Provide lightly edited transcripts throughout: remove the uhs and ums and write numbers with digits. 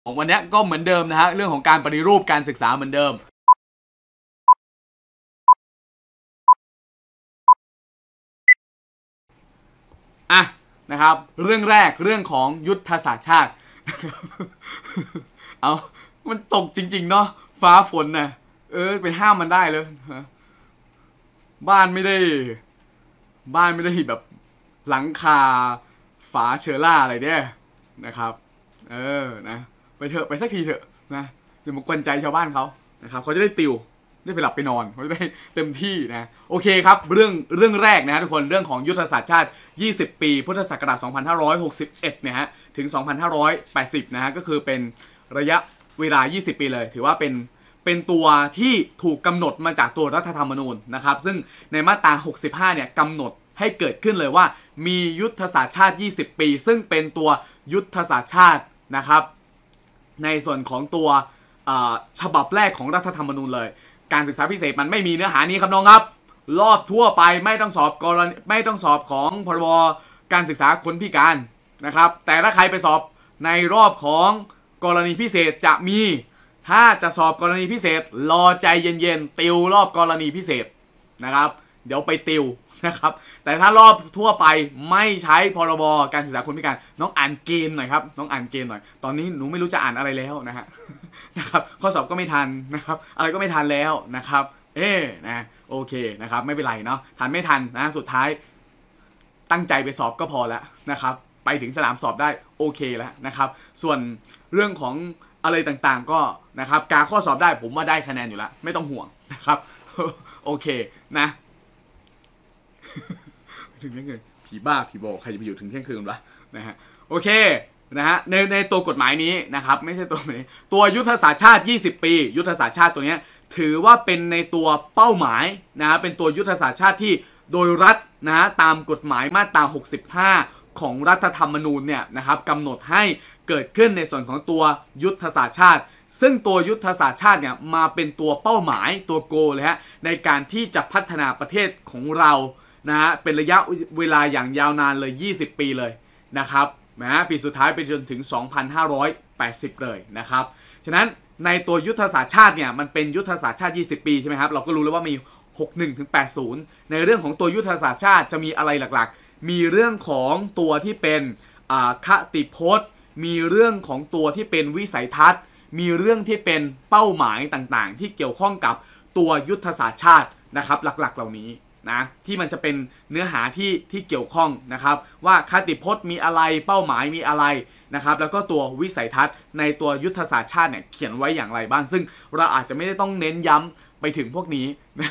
ของวันนี้ก็เหมือนเดิมนะฮะเรื่องของการปฏิรูปการศึกษาเหมือนเดิมอ่ะนะครับเรื่องแรกเรื่องของยุทธศาสตร์ชาติเอามันตกจริงๆเนาะฟ้าฝนนะไปห้ามมันได้เลยบ้านไม่ได้แบบหลังคาฝาเชอร่าอะไรเนี่ยนะครับนะไปเถอะไปสักทีเถอะนะเดี๋ยวมากวนใจชาวบ้านเขานะครับเขาจะได้ติวได้ไปหลับไปนอนเขาจะได้เต็มที่นะโอเคครับเรื่องแรกนะทุกคนเรื่องของยุทธศาสตร์ชาติ20 ปีพุทธศักราช2561เนี่ยฮะถึง2580นะฮะก็คือเป็นระยะเวลา20 ปีเลยถือว่าเป็นตัวที่ถูกกำหนดมาจากตัวรัฐธรรมนูญนะครับซึ่งในมาตรา65เนี่ยกำหนดให้เกิดขึ้นเลยว่ามียุทธศาสตร์ชาติ20 ปีซึ่งเป็นตัวยุทธศาสตร์ชาตินะครับในส่วนของตัวฉบับแรกของรัฐธรรมนูญเลยการศึกษาพิเศษมันไม่มีเนื้อหานี้ครับน้องครับรอบทั่วไปไม่ต้องสอบของพรบการศึกษาคนพิการนะครับแต่ถ้าใครไปสอบในรอบของกรณีพิเศษจะมีถ้าจะสอบกรณีพิเศษรอใจเย็นๆติวรอบกรณีพิเศษนะครับเดี๋ยวไปติวนะครับแต่ถ้ารอบทั่วไปไม่ใช้พรบการศึกษาคนพิการน้องอ่านเกณฑ์หน่อยครับน้องอ่านเกณฑ์หน่อยตอนนี้หนูไม่รู้จะอ่านอะไรแล้วนะครับข้อสอบก็ไม่ทันนะครับอะไรก็ไม่ทันแล้วนะครับนะโอเคนะครับไม่เป็นไรเนาะทันไม่ทันนะสุดท้ายตั้งใจไปสอบก็พอแล้วนะครับไปถึงสนามสอบได้โอเคแล้วนะครับส่วนเรื่องของอะไรต่างๆก็นะครับการข้อสอบได้ผมว่าได้คะแนนอยู่แล้วไม่ต้องห่วงนะครับโอเคนะถึงเที่ยงคืนผีบ้าผีบอใครจะไปอยู่ถึงเที่ยงคืนวะนะฮะโอเคนะฮะในตัวกฎหมายนี้นะครับไม่ใช่ตัวยุทธศาสตร์ชาติ20 ปียุทธศาสตร์ชาติตัวนี้ถือว่าเป็นในตัวเป้าหมายนะเป็นตัวยุทธศาสตร์ชาติที่โดยรัฐนะตามกฎหมายมาตรา65ของรัฐธรรมนูญเนี่ยนะครับกำหนดให้เกิดขึ้นในส่วนของตัวยุทธศาสตร์ชาติซึ่งตัวยุทธศาสตร์ชาติเนี่ยมาเป็นตัวเป้าหมายตัวโกเลยฮะในการที่จะพัฒนาประเทศของเรานะฮะเป็นระยะเวลาอย่างยาวนานเลย20 ปีเลยนะครับนะปีสุดท้ายไปจนถึง2580เลยนะครับฉะนั้นในตัวยุทธศาสตร์ชาติเนี่ยมันเป็นยุทธศาสตร์ชาติ20 ปีใช่ไหมครับเราก็รู้แล้วว่ามี61ถึง80ในเรื่องของตัวยุทธศาสตร์ชาติจะมีอะไรหลักๆมีเรื่องของตัวที่เป็นคติพจน์มีเรื่องของตัวที่เป็นวิสัยทัศน์มีเรื่องที่เป็นเป้าหมายต่างๆที่เกี่ยวข้องกับตัวยุทธศาสตร์ชาตินะครับหลักๆเหล่านี้นะที่มันจะเป็นเนื้อหาที่เกี่ยวข้องนะครับว่าคติพจน์มีอะไรเป้าหมายมีอะไรนะครับแล้วก็ตัววิสัยทัศน์ในตัวยุทธศาสตร์ชาติเนี่ยเขียนไว้อย่างไรบ้างซึ่งเราอาจจะไม่ได้ต้องเน้นย้ำไปถึงพวกนี้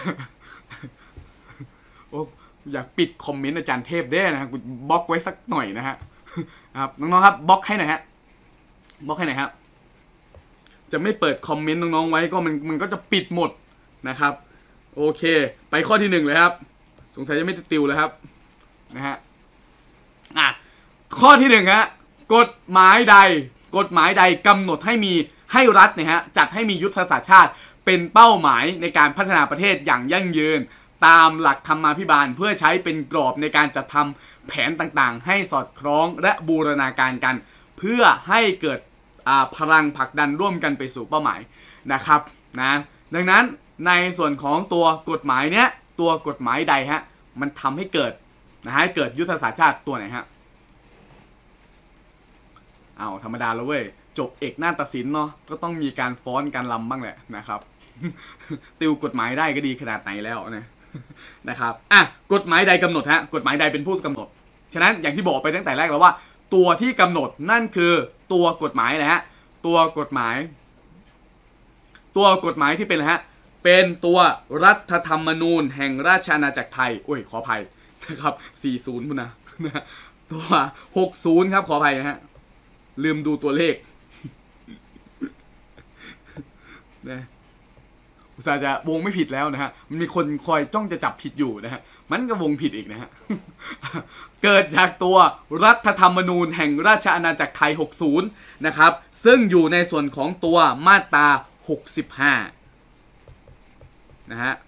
โอ้อยากปิดคอมเมนต์อาจารย์เทพได้นะกูบล็อกไว้สักหน่อยนะฮะครับน้องๆครับบล็อกให้หน่อยฮะบล็อกให้หน่อยครับจะไม่เปิดคอมเมนต์น้องๆไว้ก็มันก็จะปิดหมดนะครับโอเคไปข้อที่1เลยครับสงสัยจะไม่ติวเลยครับนะฮะข้อที่1ฮะกฎหมายใดกำหนดให้รัฐเนี่ยฮะจัดให้มียุทธศาสตร์ชาติเป็นเป้าหมายในการพัฒนาประเทศอย่างยั่งยืนตามหลักธรรมาภิบาลเพื่อใช้เป็นกรอบในการจัดทำแผนต่างๆให้สอดคล้องและบูรณาการกันเพื่อให้เกิดพลังผลักดันร่วมกันไปสู่เป้าหมายนะครับนะดังนั้นในส่วนของตัวกฎหมายเนี้ยตัวกฎหมายใดฮะมันทำให้เกิดให้เกิดยุทธศาสตร์ชาติตัวไหนฮะเอาธรรมดาแล้วเว้ยจบเอกนาฏศิลป์เนาะก็ต้องมีการฟ้อนการรำบ้างแหละนะครับติวกฎหมายได้ก็ดีขนาดไหนแล้วนะครับกฎหมายใดกำหนดฮะกฎหมายใดเป็นผู้กำหนดฉะนั้นอย่างที่บอกไปตั้งแต่แรกแล้วว่าตัวที่กำหนดนั่นคือตัวกฎหมายนะฮะตัวกฎหมายที่เป็นอะไรฮะเป็นตัวรัฐธรรมนูญแห่งราชอาณาจักรไทยโอ้ยขออภัยนะครับ40พุ่นนะตัว60ครับขออภัยนะฮะลืมดูตัวเลขนะอุตส่าห์จะวงไม่ผิดแล้วนะฮะมันมีคนคอยจ้องจะจับผิดอยู่นะฮะมันก็วงผิดอีกนะฮะเกิดจากตัวรัฐธรรมนูญแห่งราชอาณาจักรไทย60นะครับซึ่งอยู่ในส่วนของตัวมาตรา65นะฮะ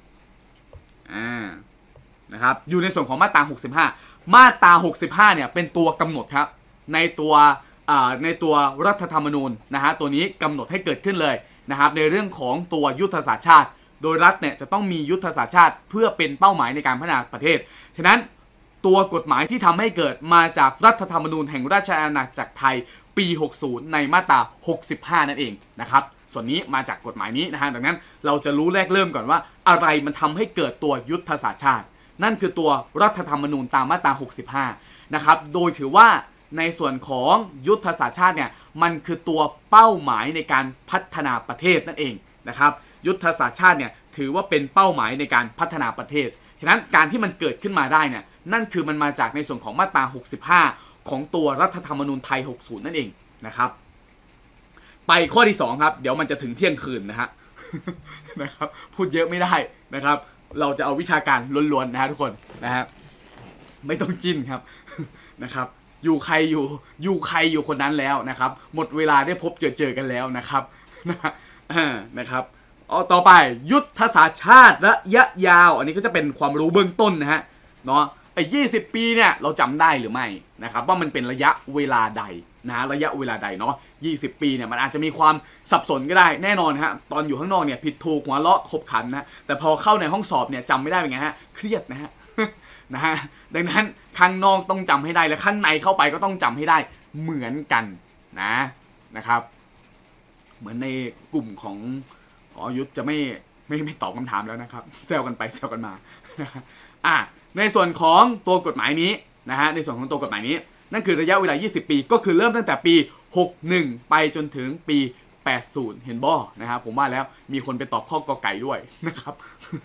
นะครับอยู่ในส่วนของมาตรา65มาตรา65เนี่ยเป็นตัวกำหนดครับในตัวในตัวรัฐธรรมนูญนะฮะตัวนี้กำหนดให้เกิดขึ้นเลยนะครับในเรื่องของตัวยุทธศาสตร์ชาติโดยรัฐเนี่ยจะต้องมียุทธศาสตร์ชาติเพื่อเป็นเป้าหมายในการพัฒนาประเทศฉะนั้นตัวกฎหมายที่ทำให้เกิดมาจากรัฐธรรมนูญแห่งราชอาณาจักรไทยปี 60 ในมาตรา 65 นั่นเองนะครับส่วนนี้มาจากกฎหมายนี้นะฮะดังนั้นเราจะรู้แรกเริ่มก่อนว่าอะไรมันทำให้เกิดตัวยุทธศาสตร์ชาตินั่นคือตัวรัฐธรรมนูญตามมาตรา 65 นะครับโดยถือว่าในส่วนของยุทธศาสตร์ชาติเนี่ยมันคือตัวเป้าหมายในการพัฒนาประเทศนั่นเองนะครับยุทธศาสตร์ชาติเนี่ยถือว่าเป็นเป้าหมายในการพัฒนาประเทศฉะนั้นการที่มันเกิดขึ้นมาได้เนี่ยนั่นคือมันมาจากในส่วนของมาตรา 65 ของตัวรัฐธรรมนูญไทย 60 นั่นเองนะครับไปข้อที่2ครับเดี๋ยวมันจะถึงเที่ยงคืนนะฮะ นะครับพูดเยอะไม่ได้นะครับเราจะเอาวิชาการล้วนๆนะฮะทุกคนนะฮะไม่ต้องจิ้นครับ นะครับอยู่ใครอยู่คนนั้นแล้วนะครับหมดเวลาได้พบเจอกันแล้วนะครับนะครับต่อไปยุทธศาสตร์ชาติระยะยาวอันนี้ก็จะเป็นความรู้เบื้องต้นนะฮะเนาะ20 ปีเนี่ยเราจำได้หรือไม่นะครับว่ามันเป็นระยะเวลาใดนะระยะเวลาใดเนาะ20 ปีเนี่ยมันอาจจะมีความสับสนก็ได้แน่นอนฮะตอนอยู่ข้างนอกเนี่ยผิดถูกหัวเราะขบขันนะแต่พอเข้าในห้องสอบเนี่ยจำไม่ได้เป็นไงฮะเครียดนะฮะ นะฮะดังนั้นข้างนอกต้องจำให้ได้และข้างในเข้าไปก็ต้องจำให้ได้เหมือนกันนะครับเหมือนในกลุ่มของยุทธจะไม่ตอบคำถามแล้วนะครับแซวกันไปแซวกันมาในส่วนของตัวกฎหมายนี้นะฮะในส่วนของตัวกฎหมายนี้นั่นคือระยะเวลา20 ปีก็คือเริ่มตั้งแต่ปี 61 ไปจนถึงปี 80 เห็นบ่นะครับผมว่าแล้วมีคนไปตอบข้อกอไก่ด้วยนะครับ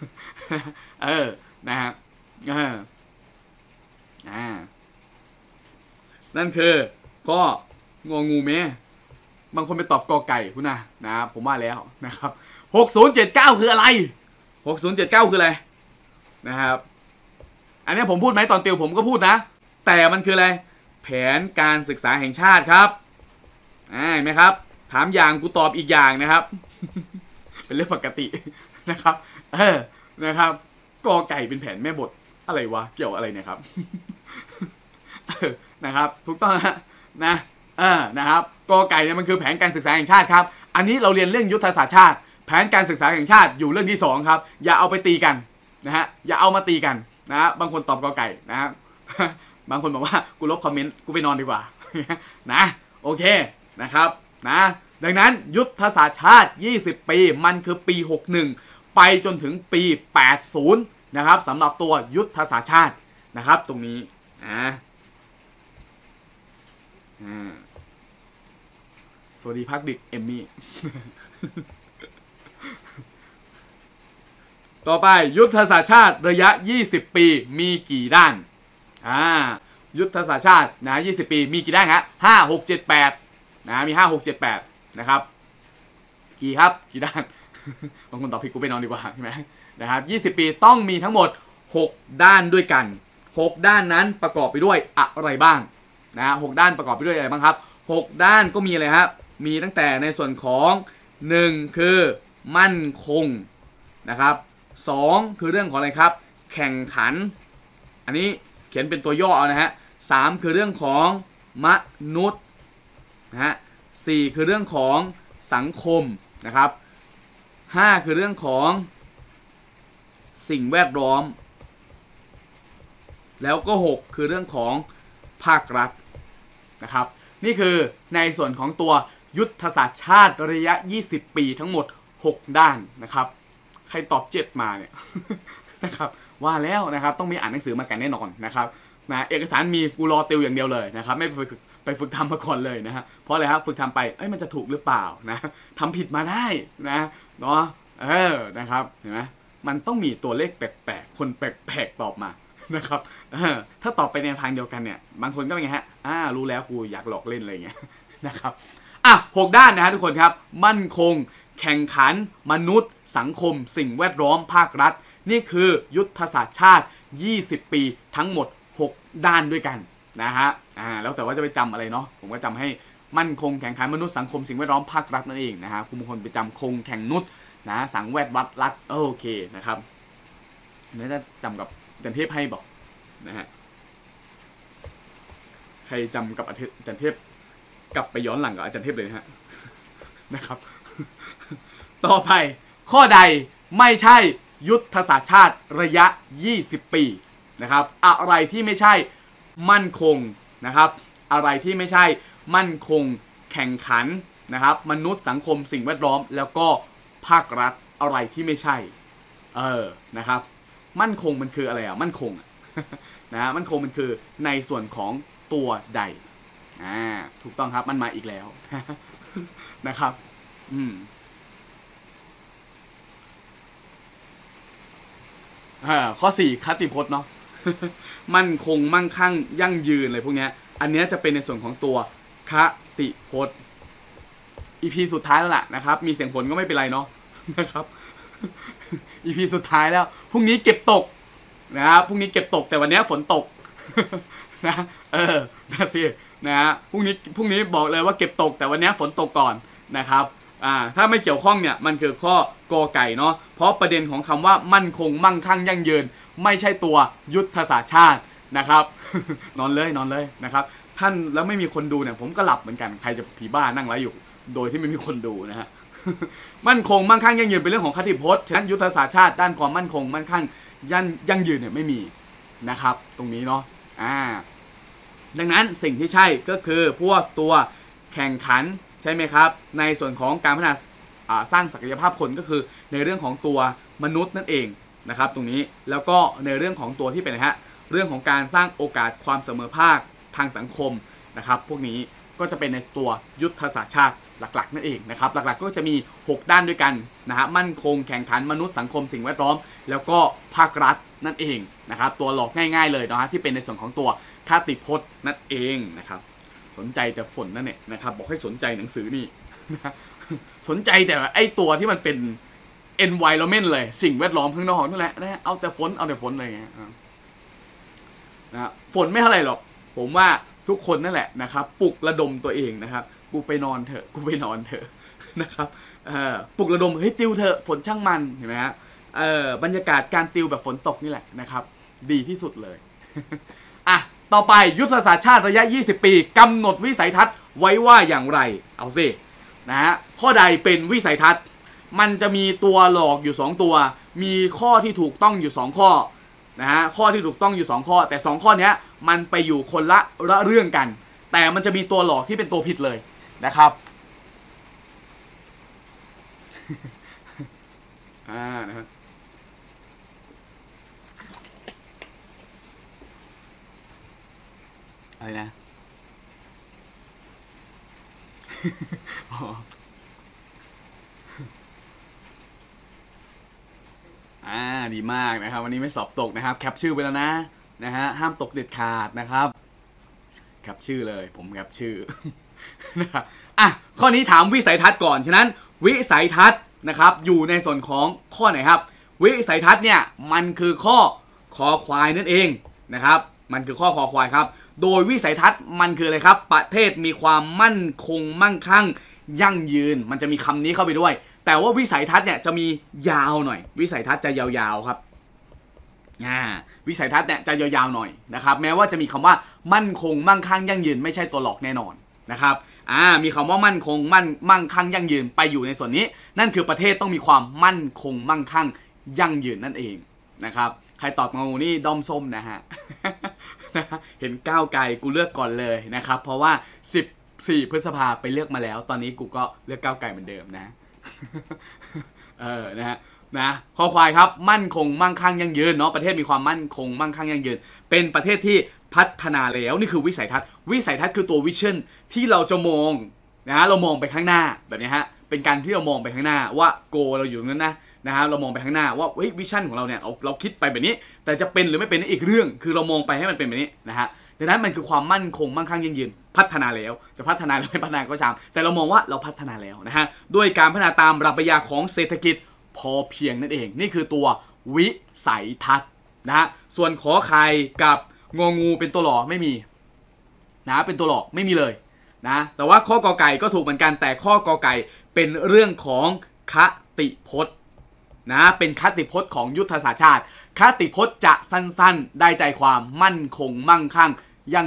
นะฮะนั่นคือก็งองูเมบางคนไปตอบกอไก่คุณนะผมว่าแล้วนะครับ6079คืออะไร6079คืออะไรนะครับอันนี้ผมพูดไหมตอนติวผมก็พูดนะแต่มันคืออะไรแผนการศึกษาแห่งชาติครับเห็นไหมครับถามอย่างกูตอบอีกอย่างนะครับ เป็นเรื่องปกตินะครับนะครับกอไก่เป็นแผนแม่บทอะไรวะเกี่ยวอะไรเนี่ยครับ นะครับถูกต้องนะครับกอไก่เนี่ยมันคือแผนการศึกษาแห่งชาติครับอันนี้เราเรียนเรื่องยุทธศาสตร์ชาติแผนการศึกษาแห่งชาติอยู่เรื่องที่2ครับอย่าเอาไปตีกันนะฮะอย่าเอามาตีกันนะบางคนตอบกอไก่นะบางคนบอกว่ากูลบคอมเมนต์กูไปนอนดีกว่า นะโอเคนะครับนะดังนั้นยุทธศาสตร์ชาติ20 ปีมันคือปี 61 ไปจนถึงปี 80 นะครับสำหรับตัวยุทธศาสตร์ชาตินะครับตรงนี้สวัสดีพักดิกเอมมี่ ต่อไปยุทธศาสตร์ชาติระยะ20 ปีมีกี่ด้านยุทธศาสตร์ชาตินะ20 ปีมีกี่ด้านฮะ5 6 7 8มี5 6 7 8นะครับกี่ครับกี่ด้าน บางคนตอบผิดกูไปนอนดีกว่าใช่ไหมนะครับ20 ปีต้องมีทั้งหมด6ด้านด้วยกัน6ด้านนั้นประกอบไปด้วยอะไรบ้าง6ด้านประกอบไปด้วยอะไรบ้างครับ6ด้านก็มีอะไรครับมีตั้งแต่ในส่วนของ1คือมั่นคงนะครับ2คือเรื่องของอะไรครับแข่งขันอันนี้เขียนเป็นตัวย่อเอานะฮะ3คือเรื่องของมนุษย์นะฮะ4คือเรื่องของสังคมนะครับ5คือเรื่องของสิ่งแวดล้อมแล้วก็6คือเรื่องของภาครัฐนะครับนี่คือในส่วนของตัวยุทธศาสตร์ชาติระยะ20 ปีทั้งหมด6ด้านนะครับใครตอบ7มาเนี่ย นะครับว่าแล้วนะครับต้องมีอ่านหนังสือมากันแน่นอนนะครับเอกสารมีกูรอติวอย่างเดียวเลยนะครับไม่ไปฝึกทำมาก่อนเลยนะฮะเพราะอะไรครับฝึกทำไปมันจะถูกหรือเปล่านะทำผิดมาได้นะเนาะนะครับเห็นไหมมันต้องมีตัวเลขแปลกๆคนแปลกๆตอบมานะครับถ้าตอบไปในทางเดียวกันเนี่ยบางคนก็เป็นไงฮะรู้แล้วกูอยากหลอกเล่นอะไรเงี้ยนะครับ6ด้านนะฮะทุกคนครับมั่นคงแข่งขันมนุษย์สังคมสิ่งแวดล้อมภาครัฐนี่คือยุทธศาสตร์ชาติ20 ปีทั้งหมด6ด้านด้วยกันนะฮะแล้วแต่ว่าจะไปจำอะไรเนาะผมก็จำให้มั่นคงแข่งขันมนุษย์สังคมสิ่งแวดล้อมภาครัฐนั่นเองนะฮะคุณบางคนไปจำคงแข่งนุษย์นะสังแวดวัดรัฐโอเคนะครับนี่จะจำกับจันเทพให้บอกนะฮะใครจำกับจันเทพกลับไปย้อนหลังกับอาจารย์เทพเลยฮะนะครับต่อไปข้อใดไม่ใช่ยุทธศาสตร์ชาติระยะ20ปีนะครับอะไรที่ไม่ใช่มั่นคงนะครับอะไรที่ไม่ใช่มั่นคงแข่งขันนะครับมนุษย์สังคมสิ่งแวดล้อมแล้วก็ภาครัฐอะไรที่ไม่ใช่นะครับมั่นคงมันคืออะไรมั่นคงนะมั่นคงมันคือในส่วนของตัวใดถูกต้องครับมันมาอีกแล้วนะครับข้อ4คติพจน์เนาะ มั่นคงมั่งคั่งยั่งยืนอะไรพวกนี้อันนี้จะเป็นในส่วนของตัวคติพจน์ EP สุดท้ายแล้วล่ะนะครับมีเสียงฝนก็ไม่เป็นไรเนาะนะครับ EP สุดท้ายแล้วพรุ่งนี้เก็บตกนะครับพรุ่งนี้เก็บตกแต่วันนี้ฝนตกนะนะสินะฮะพรุ่งนี้บอกเลยว่าเก็บตกแต่วันนี้ฝนตกก่อนนะครับถ้าไม่เกี่ยวข้องเนี่ยมันคือข้อกอไก่เนาะเพราะประเด็นของคำว่ามั่นคงมั่งคั่งยั่งยืนไม่ใช่ตัวยุทธศาสตร์ชาตินะครับ นอนเลยนะครับท่านแล้วไม่มีคนดูเนี่ยผมก็หลับเหมือนกันใครจะผีบ้านั่งไลฟ์อยู่โดยที่ไม่มีคนดูนะฮะ มั่นคงมั่งคั่งยั่งยืนเป็นเรื่องของคติพจน์ฉะนั้นยุทธศาสตร์ชาติด้านความมั่นคงมั่งคั่งยั่งยืนเนี่ยไม่มีนะครับตรงนี้เนาะดังนั้นสิ่งที่ใช่ก็คือพวกตัวแข่งขันใช่ไหมครับในส่วนของการพัฒนาสร้างศักยภาพคนก็คือในเรื่องของตัวมนุษย์นั่นเองนะครับตรงนี้แล้วก็ในเรื่องของตัวที่เป็นอะไรฮะเรื่องของการสร้างโอกาสความเสมอภาคทางสังคมนะครับพวกนี้ก็จะเป็นในตัวยุทธศาสตร์ชาติหลักๆนั่นเองนะครับหลักๆก็จะมี6ด้านด้วยกันนะฮะมั่นคงแข่งขันมนุษย์สังคมสิ่งแวดล้อมแล้วก็ภาครัฐนั่นเองนะครับตัวหลอกง่ายๆเลยนะฮะที่เป็นในส่วนของตัวคติพจน์นั่นเองนะครับสนใจแต่ฝนนั่นเนี่ยนะครับบอกให้สนใจหนังสือนี่นะสนใจแต่ไอตัวที่มันเป็น environment เลยสิ่งแวดล้อมข้างนอกนั่นแหละนะเอาแต่ฝนอะไรเงี้ยนะฝนไม่เท่าไหร่หรอกผมว่าทุกคนนั่นแหละนะครับปลุกระดมตัวเองนะครับกูไปนอนเถอะนะครับปลุกระดมเฮ้ยติวเถอะฝนช่างมันเห็นไหมฮะบรรยากาศการติวแบบฝนตกนี่แหละนะครับดีที่สุดเลย ต่อไปยุทธศาสตร์ชาติระยะ20ปีกำหนดวิสัยทัศน์ไว้ว่าอย่างไรเอาสินะฮะข้อใดเป็นวิสัยทัศน์มันจะมีตัวหลอกอยู่2ตัวมีข้อที่ถูกต้องอยู่2ข้อนะฮะข้อที่ถูกต้องอยู่2ข้อแต่2ข้อนี้มันไปอยู่คนละเรื่องกันแต่มันจะมีตัวหลอกที่เป็นตัวผิดเลยนะครับนะครับอะไรนะดีมากนะครับวันนี้ไม่สอบตกนะครับแคปชื่อไปแล้วนะฮะห้ามตกเด็ดขาดนะครับแคปชื่อเลยผมแคปชื่อนะครับข้อนี้ถามวิสัยทัศน์ก่อนฉะนั้นวิสัยทัศน์นะครับอยู่ในส่วนของข้อไหนครับวิสัยทัศน์เนี่ยมันคือข้อคอควายนั่นเองนะครับมันคือข้อคอควายครับโดยวิสัยทัศน์มันคืออะไรครับประเทศมีความมั่นคงมั่งคั่งยั่งยืนมันจะมีคำนี้เข้าไปด้วยแต่ว่าวิสัยทัศน์เนี่ยจะมียาวหน่อยวิสัยทัศน์จะยาวๆครับวิสัยทัศน์เนี่ยจะยาวๆหน่อยนะครับแม้ว่าจะมีคำว่ามั่นคงมั่งคั่งยั่งยืนไม่ใช่ตัวหลอกแน่นอนนะครับมีคำว่ามั่นคงมั่งคั่งยั่งยืนไปอยู่ในส่วนนี้นั่นคือประเทศต้องมีความมั่นคงมั่งคั่งยั่งยืนนั่นเองนะครับใครตอบงูนี่ด้อมส้มนะฮะ เห็นก้าวไกลกูเลือกก่อนเลยนะครับเพราะว่า14พฤษภาไปเลือกมาแล้วตอนนี้กูก็เลือกก้าวไกลเหมือนเดิมนะ นะฮะข้อควายครับมั่นคงมั่งคั่งยั่งยืนเนาะประเทศมีความมั่นคงมั่งคั่งยั่งยืนเป็นประเทศที่พัฒนาแล้วนี่คือวิสัยทัศน์คือตัววิชั่นที่เราจะมองนะเรามองไปข้างหน้าแบบนี้ฮะเป็นการที่เรามองไปข้างหน้าว่าโกเราอยู่ตรงนั้นนะฮะเรามองไปข้างหน้าว่าวิชั่นของเราเนี่ยเราคิดไปแบบนี้แต่จะเป็นหรือไม่เป็นอีกเรื่องคือเรามองไปให้มันเป็นแบบนี้นะฮะดังนั้นมันคือความมั่นคงมั่งคั่งยั่งยืนพัฒนาแล้วจะพัฒนาหรือไม่พัฒนาก็ตามแต่เรามองว่าเราพัฒนาแล้วนะฮะด้วยการพัฒนาตามปรัชญาของเศรษฐกิจพอเพียงนั่นเองนี่คือตัววิสัยทัศน์นะฮะส่วนขอไข่กับงองูเป็นตัวหล่อไม่มีนะเป็นตัวหล่อไม่มีเลยนะแต่ว่าข้อกอไก่ก็ถูกเหมือนกันแต่ข้อกอไก่เป็นเรื่องของคติพจน์นะเป็นคติพจน์ของยุทธศาสตร์ชาติคติพจน์จะสั้นๆได้ใจความมั่นคงมั่งคั่งยั่งยืน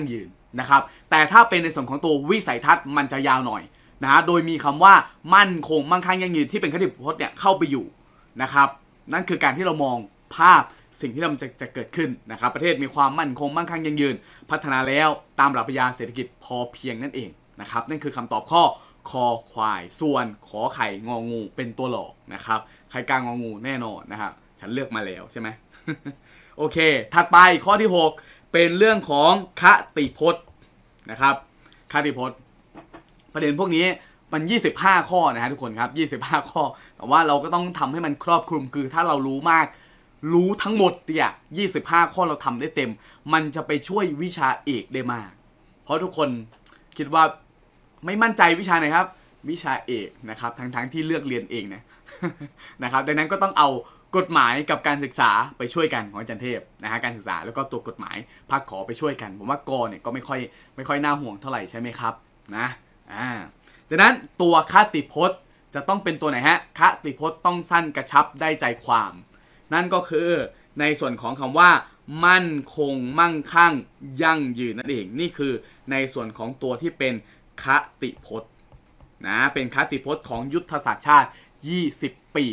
นะครับแต่ถ้าเป็นในส่วนของตัววิสัยทัศน์มันจะยาวหน่อยนะฮะโดยมีคำว่ามั่นคงมั่งคั่งยั่งยืนที่เป็นคติพจน์เนี่ยเข้าไปอยู่นะครับนั่นคือการที่เรามองภาพสิ่งที่เราจะเกิดขึ้นนะครับประเทศมีความมั่นคงมั่งคั่งยั่งยืนพัฒนาแล้วตามหลักปรัชญาเศรษฐกิจพอเพียงนั่นเองนะครับนั่นคือคำตอบข้อคอควายส่วนขอไข่งองูเป็นตัวหลอกนะครับไข่กลางงองูแน่นอนนะครับฉันเลือกมาแล้วใช่ไหม โอเคถัดไปข้อที่ 6เป็นเรื่องของคติพจน์นะครับคติพจน์ประเด็นพวกนี้มัน25ข้อนะฮะทุกคนครับ25ข้อแต่ว่าเราก็ต้องทำให้มันครอบคลุมคือถ้าเรารู้มากรู้ทั้งหมดเนี่ย25ข้อเราทำได้เต็มมันจะไปช่วยวิชาเอกได้มากเพราะทุกคนคิดว่าไม่มั่นใจวิชาไหนครับวิชาเอกนะครับทั้งที่เลือกเรียนเองนะ นะครับดังนั้นก็ต้องเอากฎหมายกับการศึกษาไปช่วยกันของอาจารย์เทพนะฮะการศึกษาแล้วก็ตัวกฎหมายภาคขอไปช่วยกันผมว่ากอเนี่ยก็ไม่ค่อยน่าห่วงเท่าไหร่ใช่ไหมครับนะดังนั้นตัวคติพจน์จะต้องเป็นตัวไหนฮะคติพจน์ต้องสั้นกระชับได้ใจความนั่นก็คือในส่วนของคำว่ามั่นคงมั่งคั่งยั่งยืนนั่นเองนี่คือในส่วนของตัวที่เป็นคติพจน์นะเป็นคติพจน์ของยุทธศาสตร์ชาติ20 ปี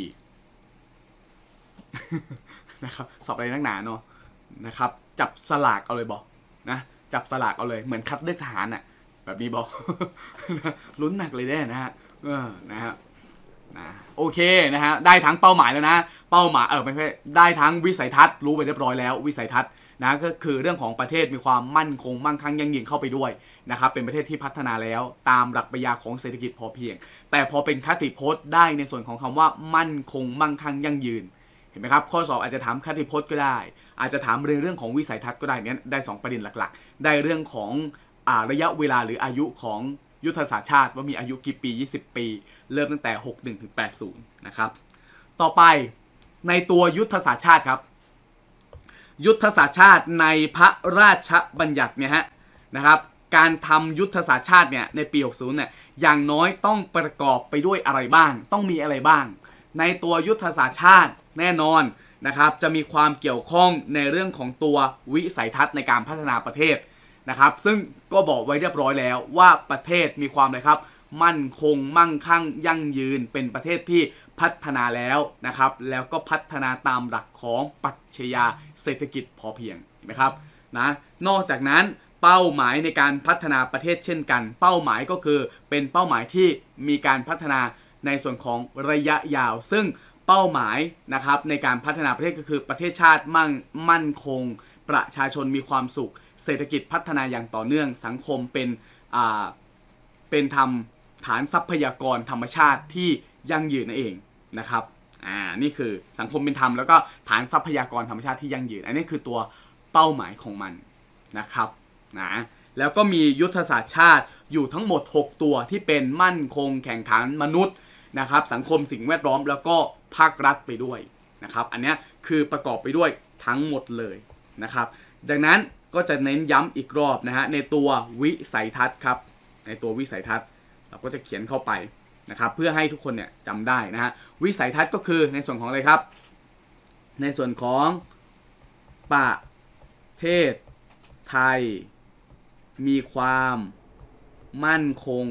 นะครับสอบอะไรนักหนาเนาะนะครับจับสลากเอาเลยบอกนะจับสลากเอาเลยเหมือนคัดเลือกทหารน่ะแบบนี้บอก ลุ้นหนักเลยแน่นะฮะนะฮะโอเคนะฮะได้ทั้งเป้าหมายแล้วนะเป้าหมายไม่ใช่ได้ทั้งวิสัยทัศน์รู้ไปเรียบร้อยแล้ววิสัยทัศน์นะก็คือเรื่องของประเทศมีความมั่นคงมั่งคั่งยั่งยืนเข้าไปด้วยนะครับเป็นประเทศที่พัฒนาแล้วตามหลักปรัชญาของเศรษฐกิจพอเพียงแต่พอเป็นคติพจน์ได้ในส่วนของคำว่ามั่นคงมั่งคั่งยั่งยืนเห็นไหมครับข้อสอบอาจจะถามคติพจน์ก็ได้อาจจะถามเรื่องของวิสัยทัศน์ก็ได้เนี่ยได้2ประเด็นหลักๆได้เรื่องของระยะเวลาหรืออายุของยุทธศาสตร์ชาติว่ามีอายุกี่ปี20 ปีเริ่มตั้งแต่61ถึง80นะครับต่อไปในตัวยุทธศาสตร์ชาติครับยุทธศาสตร์ชาติในพระราชบัญญัติเนี่ยฮะนะครับการทำยุทธศาสตร์ชาติเนี่ยในปี60เนี่ยอย่างน้อยต้องประกอบไปด้วยอะไรบ้างต้องมีอะไรบ้างในตัวยุทธศาสตร์ชาติแน่นอนนะครับจะมีความเกี่ยวข้องในเรื่องของตัววิสัยทัศน์ในการพัฒนาประเทศนะครับซึ่งก็บอกไว้เรียบร้อยแล้วว่าประเทศมีความอะไรครับมั่นคงมั่งคั่งยั่งยืนเป็นประเทศที่พัฒนาแล้วนะครับแล้วก็พัฒนาตามหลักของปรัชญาเศรษฐกิจพอเพียงเห็นไหมครับนะนอกจากนั้นเป้าหมายในการพัฒนาประเทศเช่นกันเป้าหมายก็คือเป็นเป้าหมายที่มีการพัฒนาในส่วนของระยะยาวซึ่งเป้าหมายนะครับในการพัฒนาประเทศก็คือประเทศชาติมั่นคงประชาชนมีความสุขเศรษฐกิจพัฒนาอย่างต่อเนื่องสังคมเป็นฐานทรัพยากรธรรมชาติที่ยั่งยืนนั่นเองนะครับนี่คือสังคมเป็นธรรมแล้วก็ฐานทรัพยากรธรรมชาติที่ยั่งยืนอันนี้คือตัวเป้าหมายของมันนะครับแล้วก็มียุทธศาสตร์ชาติอยู่ทั้งหมด6ตัวที่เป็นมั่นคงแข่งขันมนุษย์นะครับสังคมสิ่งแวดล้อมแล้วก็ภาครัฐไปด้วยนะครับอันนี้คือประกอบไปด้วยทั้งหมดเลยนะครับดังนั้นก็จะเน้นย้ำอีกรอบนะฮะในตัววิสัยทัศน์ครับในตัววิสัยทัศน์เราก็จะเขียนเข้าไปนะครับเพื่อให้ทุกคนเนี่ยจำได้นะฮะวิสัยทัศน์ก็คือในส่วนของอะไรครับในส่วนของประเทศไทยมีความมั่นคง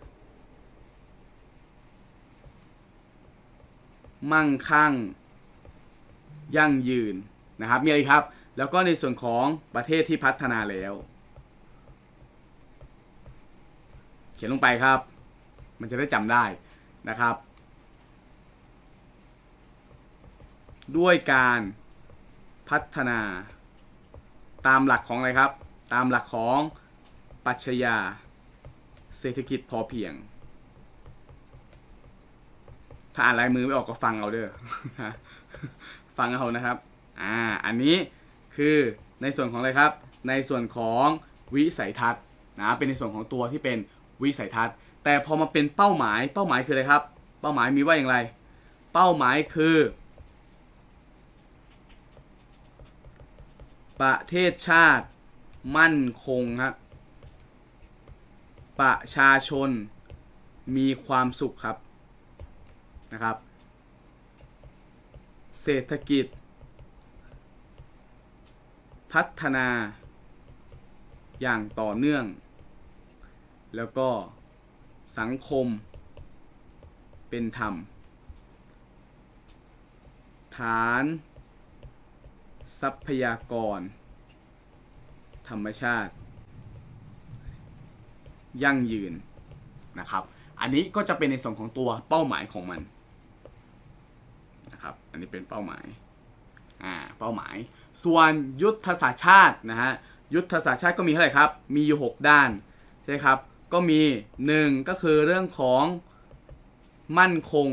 มั่งคั่งยั่งยืนนะครับมีอะไรครับแล้วก็ในส่วนของประเทศที่พัฒนาแล้วเขียนลงไปครับมันจะได้จำได้นะครับด้วยการพัฒนาตามหลักของอะไรครับตามหลักของปรัชญาเศรษฐกิจพอเพียงถ้าอ่านลายมือไม่ออกก็ฟังเอาเด้อ ฟังเอานะครับอันนี้คือในส่วนของอะไรครับในส่วนของวิสัยทัศน์นะเป็นในส่วนของตัวที่เป็นวิสัยทัศน์แต่พอมาเป็นเป้าหมายคืออะไรครับเป้าหมายมีว่าอย่างไรเป้าหมายคือประเทศชาติมั่นคงครับประชาชนมีความสุขครับนะครับเศรษฐกิจพัฒนาอย่างต่อเนื่องแล้วก็สังคมเป็นธรรมฐานทรัพยากรธรรมชาติยั่งยืนนะครับอันนี้ก็จะเป็นในส่วนของตัวเป้าหมายของมันนะครับอันนี้เป็นเป้าหมายเป้าหมายส่วนยุทธศาสตร์ชาตินะฮะยุทธศาสตร์ชาติก็มีเท่าไหร่ครับมีอยู่6ด้านใช่ครับก็มี1ก็คือเรื่องของมั่นคง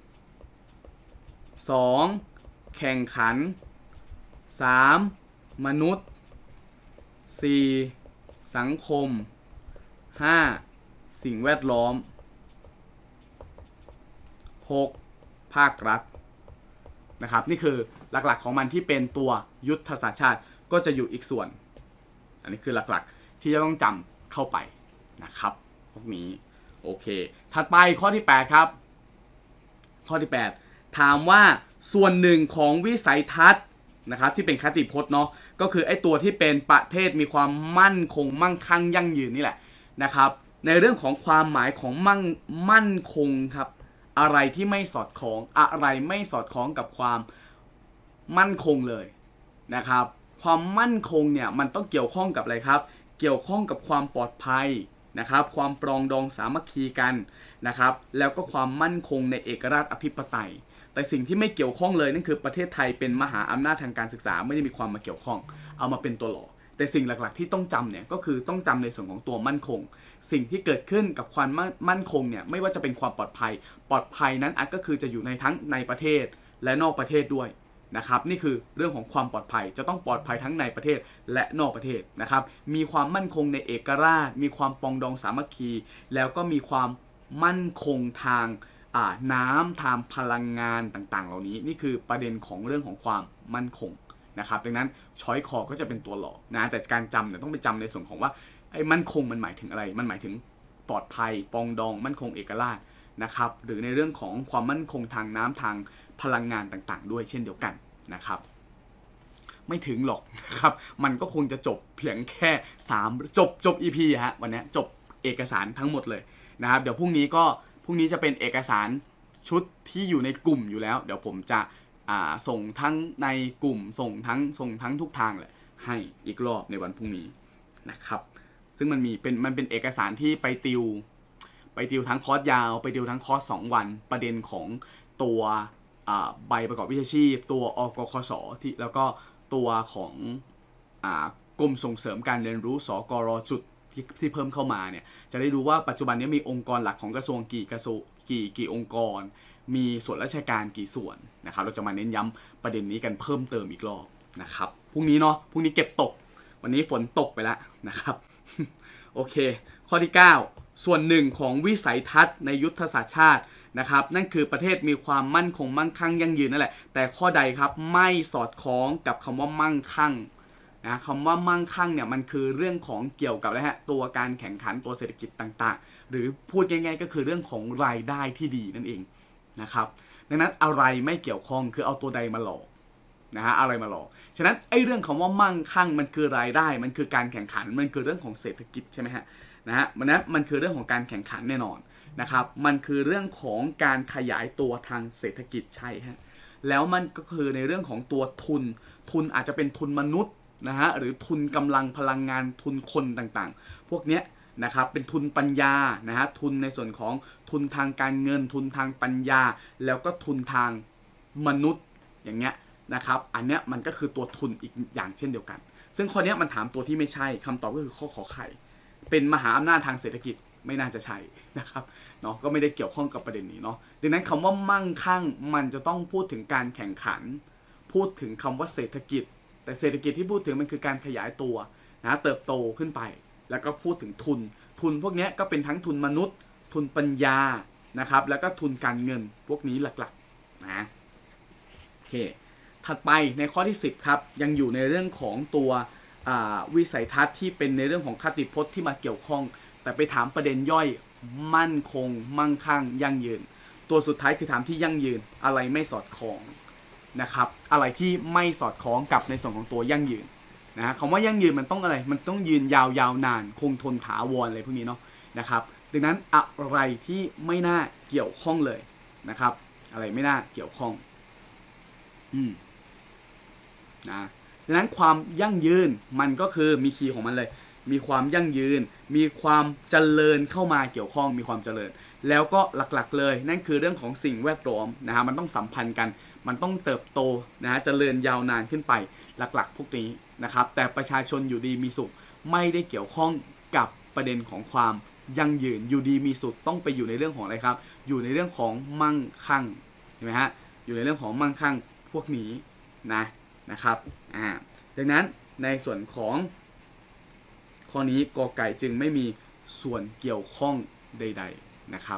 2แข่งขัน3มนุษย์4สังคม5สิ่งแวดล้อม6ภาครัฐนะครับนี่คือหลักๆของมันที่เป็นตัวยุทธศาสตร์ชาติก็จะอยู่อีกส่วนอันนี้คือหลักๆที่จะต้องจำเข้าไปนะครับพวกนี้โอเคถัดไปข้อที่8ครับข้อที่8ถามว่าส่วนหนึ่งของวิสัยทัศน์นะครับที่เป็นคติพจน์เนาะก็คือไอ้ตัวที่เป็นประเทศมีความมั่นคงมั่งคั่งยั่งยืนนี่แหละนะครับในเรื่องของความหมายของมั่นคงครับอะไรที่ไม่สอดคล้องอะไรไม่สอดคล้องกับความมั่นคงเลยนะครับความมั่นคงเนี่ยมันต้องเกี่ยวข้องกับอะไรครับเกี่ยวข้องกับความปลอดภัยนะครับความปรองดองสามัคคีกันนะครับแล้วก็ความมั่นคงในเอกราชอธิปไตยแต่สิ่งที่ไม่เกี่ยวข้องเลยนั่นคือประเทศไทยเป็นมหาอำนาจทางการศึกษาไม่ได้มีความมาเกี่ยวข้องเอามาเป็นตัวหล่อแต่สิ่งหลักๆที่ต้องจำเนี่ยก็คือต้องจำในส่วนของตัวมั่นคงสิ่งที่เกิดขึ้นกับความมั่นคงเนี่ยไม่ว่าจะเป็นความปลอดภัยนั้นก็คือจะอยู่ในทั้งในประเทศและนอกประเทศด้วยนะครับนี่คือเรื่องของความปลอดภัยจะต้องปลอดภัยทั้งในประเทศและนอกประเทศนะครับมีความมั่นคงในเอกราชมีความปรองดองสามัคคีแล้วก็มีความมั่นคงทางน้ำทางพลังงานต่างๆเหล่านี้นี่คือประเด็นของเรื่องของความมั่นคงนะครับดังนั้นช้อยคอก็จะเป็นตัวหลอกนะแต่การจำเนี่ยต้องไปจำในส่วนของว่าไอ้มั่นคงมันหมายถึงอะไรมันหมายถึงปลอดภัยปรองดองมั่นคงเอกราชนะครับหรือในเรื่องของความมั่นคงทางน้ำทางพลังงานต่างๆด้วยเช่นเดียวกันนะครับไม่ถึงหรอกนะครับมันก็คงจะจบเพียงแค่จบ EP ฮะวันนี้จบเอกสารทั้งหมดเลยนะครับเดี๋ยวพรุ่งนี้จะเป็นเอกสารชุดที่อยู่ในกลุ่มอยู่แล้วเดี๋ยวผมจะส่งทั้งในกลุ่มส่งทั้งทุกทางเลยให้อีกรอบในวันพรุ่งนี้นะครับซึ่งมันเป็นเอกสารที่ไปติวทั้งคอร์สยาวไปติวทั้งคอร์ส2 วันประเด็นของตัวใบประกอบวิชาชีพตัวอกคสที่แล้วก็ตัวของกรมส่งเสริมการเรียนรู้สกรจุดที่เพิ่มเข้ามาเนี่ยจะได้รู้ว่าปัจจุบันนี้มีองค์กรหลักของกระทรวงกี่องค์กรมีส่วนราชการกี่ส่วนนะครับเราจะมาเน้นย้ำประเด็นนี้กันเพิ่มเติมอีกรอบนะครับพรุ่งนี้เนาะพรุ่งนี้เก็บตกวันนี้ฝนตกไปแล้วนะครับ โอเคข้อที่9ส่วนหนึ่งของวิสัยทัศน์ในยุทธศาสตร์ชาตินะครับนั่นคือประเทศมีความมั่นคงมั่งคั่งยั่งยืนนั่นแหละแต่ข้อใดครับไม่สอดคล้องกับคำว่ามั่งคั่งนะคำว่ามั่งคั่งเนี่ยมันคือเรื่องของเกี่ยวกับอะไรฮะตัวการแข่งขันตัวเศรษฐกิจต่างๆหรือพูดง่ายๆก็คือเรื่องของรายได้ที่ดีนั่นเองนะครับดังนั้นอะไรไม่เกี่ยวข้องคือเอาตัวใดมาหลอกนะฮะอะไรมาหลอกฉะนั้นไอ้เรื่องคำว่ามั่งคั่งมันคือรายได้มันคือการแข่งขันมันคือเรื่องของเศรษฐกิจใช่ไหมฮะนะฮะมันคือเรื่องของการแข่งขันแน่นอนนะครับมันคือเรื่องของการขยายตัวทางเศรษฐกิจใช่ฮะแล้วมันก็คือในเรื่องของตัวทุนอาจจะเป็นทุนมนุษย์นะฮะหรือทุนกำลังพลังงานทุนคนต่างๆพวกเนี้ยนะครับเป็นทุนปัญญานะฮะทุนในส่วนของทุนทางการเงินทุนทางปัญญาแล้วก็ทุนทางมนุษย์อย่างเงี้ยนะครับอันเนี้ยมันก็คือตัวทุนอีกอย่างเช่นเดียวกันซึ่งข้อนี้มันถามตัวที่ไม่ใช่คำตอบก็คือข้อขอไข่เป็นมหาอำนาจทางเศรษฐกิจไม่น่าจะใช่นะครับเนาะก็ไม่ได้เกี่ยวข้องกับประเด็นนี้เนาะดังนั้นคำว่ามั่งคั่งมันจะต้องพูดถึงการแข่งขันพูดถึงคำว่าเศรษฐกิจแต่เศรษฐกิจที่พูดถึงมันคือการขยายตัวนะเติบโตขึ้นไปแล้วก็พูดถึงทุนพวกนี้ก็เป็นทั้งทุนมนุษย์ทุนปัญญานะครับแล้วก็ทุนการเงินพวกนี้หลักๆนะโอเคถัดไปในข้อที่10ครับยังอยู่ในเรื่องของตัววิสัยทัศน์ที่เป็นในเรื่องของคติพจน์ที่มาเกี่ยวข้องแต่ไปถามประเด็นย่อยมั่นคงมั่งคั่งยั่งยืนตัวสุดท้ายคือถามที่ยั่งยืนอะไรไม่สอดคล้องนะครับอะไรที่ไม่สอดคล้องกับในส่วนของตัวยั่งยืนนะคำว่ายั่งยืนมันต้องอะไรมันต้องยืนยาวนานคงทนถาวรอะไรพวกนี้เนาะนะครับดังนั้นอะไรที่ไม่น่าเกี่ยวข้องเลยนะครับอะไรไม่น่าเกี่ยวข้องนะดังนั้นความยั่งยืนมันก็คือมีคีย์ของมันเลยมีความยั่งยืนมีความเจริญเข้ามาเกี่ยวข้องมีความเจริญแล้วก็หลักๆเลยนั่นคือเรื่องของสิ่งแวดล้อมนะฮะมันต้องสัมพันธ์กันมันต้องเติบโตนะฮะเจริญยาวนานขึ้นไปหลักๆพวกนี้นะครับแต่ประชาชนอยู่ดีมีสุขไม่ได้เกี่ยวข้องกับประเด็นของความยั่งยืนอยู่ดีมีสุขต้องไปอยู่ในเรื่องของอะไรครับอยู่ในเรื่องของมั่งคั่งเห็นไหมฮะอยู่ในเรื่องของมั่งคั่งพวกนี้นะครับดังนั้นในส่วนของข้อนี้กอไก่จึงไม่มีส่วนเกี่ยวข้องใดๆนะครับ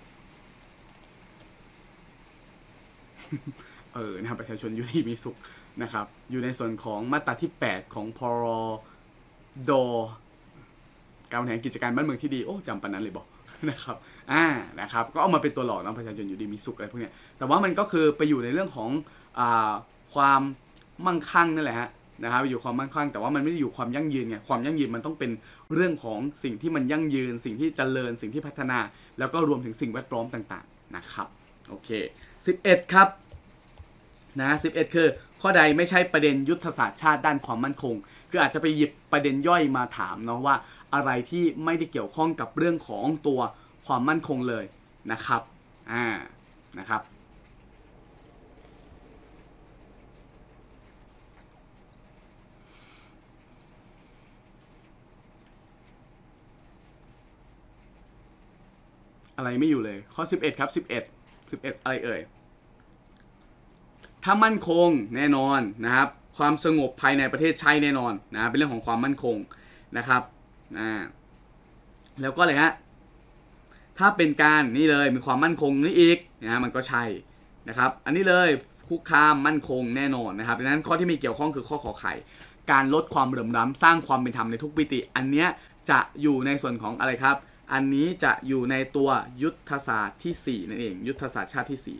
นะครับประชาชนอยู่ที่มีสุขนะครับอยู่ในส่วนของมาตราที่8ของพรดการบริหารกิจการบ้านเมืองที่ดีโอ้จำปนนั้นเลยบอกนะครับนะครับก็เอามาเป็นตัวหลอกนะประชาชนอยู่ดีมีสุขอะไรพวกนี้แต่ว่ามันก็คือไปอยู่ในเรื่องของความมั่งคั่งนั่นแหละฮะนะครับอยู่ความมั่งคั่งแต่ว่ามันไม่ได้อยู่ความยั่งยืนไงความยั่งยืนมันต้องเป็นเรื่องของสิ่งที่มันยั่งยืนสิ่งที่เจริญสิ่งที่พัฒนาแล้วก็รวมถึงสิ่งแวดล้อมต่างๆนะครับโอเค11ครับ11คือข้อใดไม่ใช่ประเด็นยุทธศาสตร์ชาติด้านความมั่นคงคืออาจจะไปหยิบประเด็นย่อยมาถามเนาะว่าอะไรที่ไม่ได้เกี่ยวข้องกับเรื่องของตัวความมั่นคงเลยนะครับนะครับอะไรไม่อยู่เลยข้อ11ครับ11อะไรเอ่ยถ้ามั่นคงแน่นอนนะครับความสงบภายในประเทศใช่แน่นอนนะเป็นเรื่องของความมั่นคงนะครับแล้วก็อะไรฮะถ้าเป็นการนี่เลยมีความมั่นคงนี่อีกนะมันก็ใช่นะครับอันนี้เลยคุกคามมั่นคงแน่นอนนะครับดังนั้นข้อที่มีเกี่ยวข้องคือข้อขอไข่การลดความเหลื่อมล้ำสร้างความเป็นธรรมในทุกมิติอันเนี้ยจะอยู่ในส่วนของอะไรครับอันนี้จะอยู่ในตัวยุทธศาสตร์ที่4นั่นเองยุทธศาสตร์ชาติที่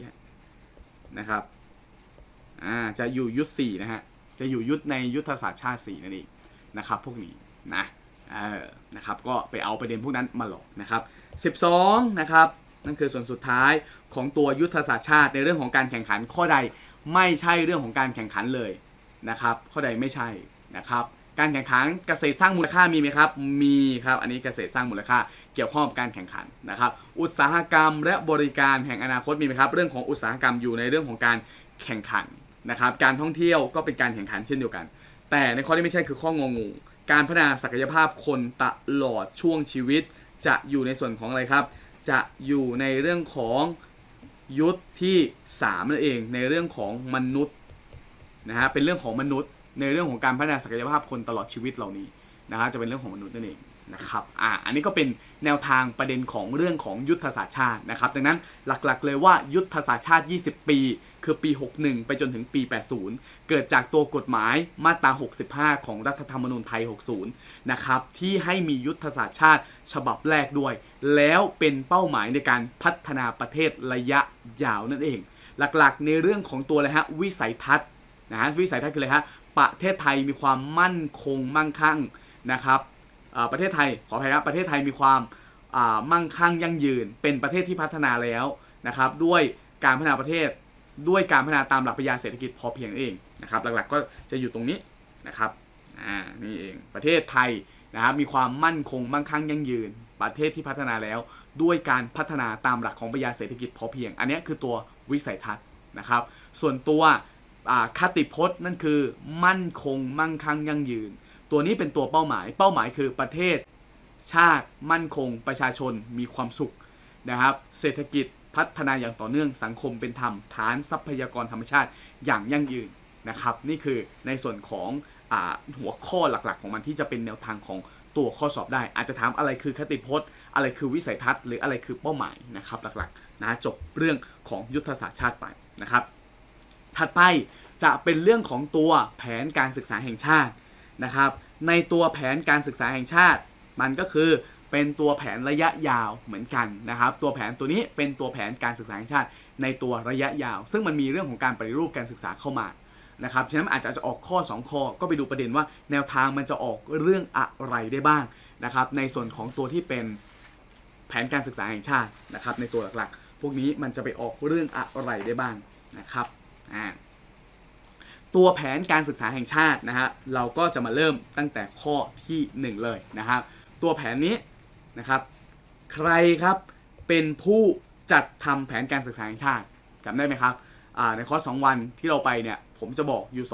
4นะครับจะอยู่ยุทธ4นะฮะจะอยู่ยุทธในยุทธศาสตร์ชาติ4นั่นเองนะครับพวกนี้นะครับก็ไปเอาประเด็นพวกนั้นมาหลอกนะครับ12นะครับนั่นคือส่วนสุดท้ายของตัวยุทธศาสตร์ชาติในเรื่องของการแข่งขันข้อใดไม่ใช่เรื่องของการแข่งขันเลยนะครับข้อใดไม่ใช่นะครับการแข่งขันเกษตรสร้างมูลค่ามีไหมครับมีครับอันนี้เกษตรสร้างมูลค่าเกี่ยวข้องกับการแข่งขันนะครับอุตสาหกรรมและบริการแห่งอนาคตมีไหมครับเรื่องของอุตสาหกรรมอยู่ในเรื่องของการแข่งขันนะครับการท่องเที่ยวก็เป็นการแข่งขันเช่นเดียวกันแต่ในข้อที่ไม่ใช่คือข้ององูการพัฒนาศักยภาพคนตลอดช่วงชีวิตจะอยู่ในส่วนของอะไรครับจะอยู่ในเรื่องของยุทธที่3นั่นเองในเรื่องของมนุษย์นะฮะเป็นเรื่องของมนุษย์ในเรื่องของการพัฒนาศักยภาพคนตลอดชีวิตเหล่านี้นะฮะจะเป็นเรื่องของมนุษย์นั่นเองนะครับอันนี้ก็เป็นแนวทางประเด็นของเรื่องของยุทธศาสตร์ชาตินะครับดังนั้นหลักๆเลยว่ายุทธศาสตร์ชาติ20ปีคือปี61ไปจนถึงปี80เกิดจากตัวกฎหมายมาตรา65ของรัฐธรรมนูญไทย60นะครับที่ให้มียุทธศาสตร์ชาติฉบับแรกด้วยแล้วเป็นเป้าหมายในการพัฒนาประเทศระยะยาวนั่นเองหลักๆในเรื่องของตัวเลยฮะวิสัยทัศน์นะฮะวิสัยทัศน์คืออะไรฮะประเทศไทยมีความมั่นคงมั่งคั่งนะครับประเทศไทยขออภัยครับประเทศไทยมีความมั่งคั่งยั่งยืนเป็นประเทศที่พัฒนาแล้วนะครับด้วยการพัฒนาประเทศด้วยการพัฒนาตามหลักปรัชญาเศรษฐกิจพอเพียงเองนะครับหลักๆก็จะอยู่ตรงนี้นะครับนี่เองประเทศไทยนะครับมีความมั่นคงมั่งคั่งยั่งยืนประเทศที่พัฒนาแล้วด้วยการพัฒนาตามหลักของปรัชญาเศรษฐกิจพอเพียงอันนี้คือตัววิสัยทัศน์นะครับส่วนตัวคติพจน์นั่นคือมั่นคงมั่งคั่งยั่งยืนตัวนี้เป็นตัวเป้าหมายคือประเทศชาติมั่นคงประชาชนมีความสุขนะครับเศรษฐกิจพัฒนาอย่างต่อเนื่องสังคมเป็นธรรมฐานทรัพยากรธรรมชาติอย่างยั่งยืนนะครับนี่คือในส่วนของหัวข้อหลักๆของมันที่จะเป็นแนวทางของตัวข้อสอบได้อาจจะถามอะไรคือคติพจน์อะไรคือวิสัยทัศน์หรืออะไรคือเป้าหมายนะครับหลักๆนะจบเรื่องของยุทธศาสตร์ชาติไปนะครับถัดไปจะเป็นเรื่องของตัวแผนการศึกษาแห่งชาตินะครับในตัวแผนการศึกษาแห่งชาติมันก็คือเป็นตัวแผนระยะยาวเหมือนกันนะครับตัวแผนตัวนี้เป็นตัวแผนการศึกษาแห่งชาติในตัวระยะยาวซึ่งมันมีเรื่องของการปฏิรูปการศึกษาเข้ามานะครับฉะนั้นอาจจะออกข้อ2ข้อก็ไปดูประเด็นว่าแนวทางมันจะออกเรื่องอะไรได้บ้างนะครับในส่วนของตัวที่เป็นแผนการศึกษาแห่งชาตินะครับในตัวหลักๆพวกนี้มันจะไปออกเรื่องอะไรได้บ้างนะครับตัวแผนการศึกษาแห่งชาตินะฮะเราก็จะมาเริ่มตั้งแต่ข้อที่1เลยนะครับตัวแผนนี้นะครับใครครับเป็นผู้จัดทำแผนการศึกษาแห่งชาติจำได้ไหมครับในข้อ2วันที่เราไปเนี่ยผมจะบอกอยู่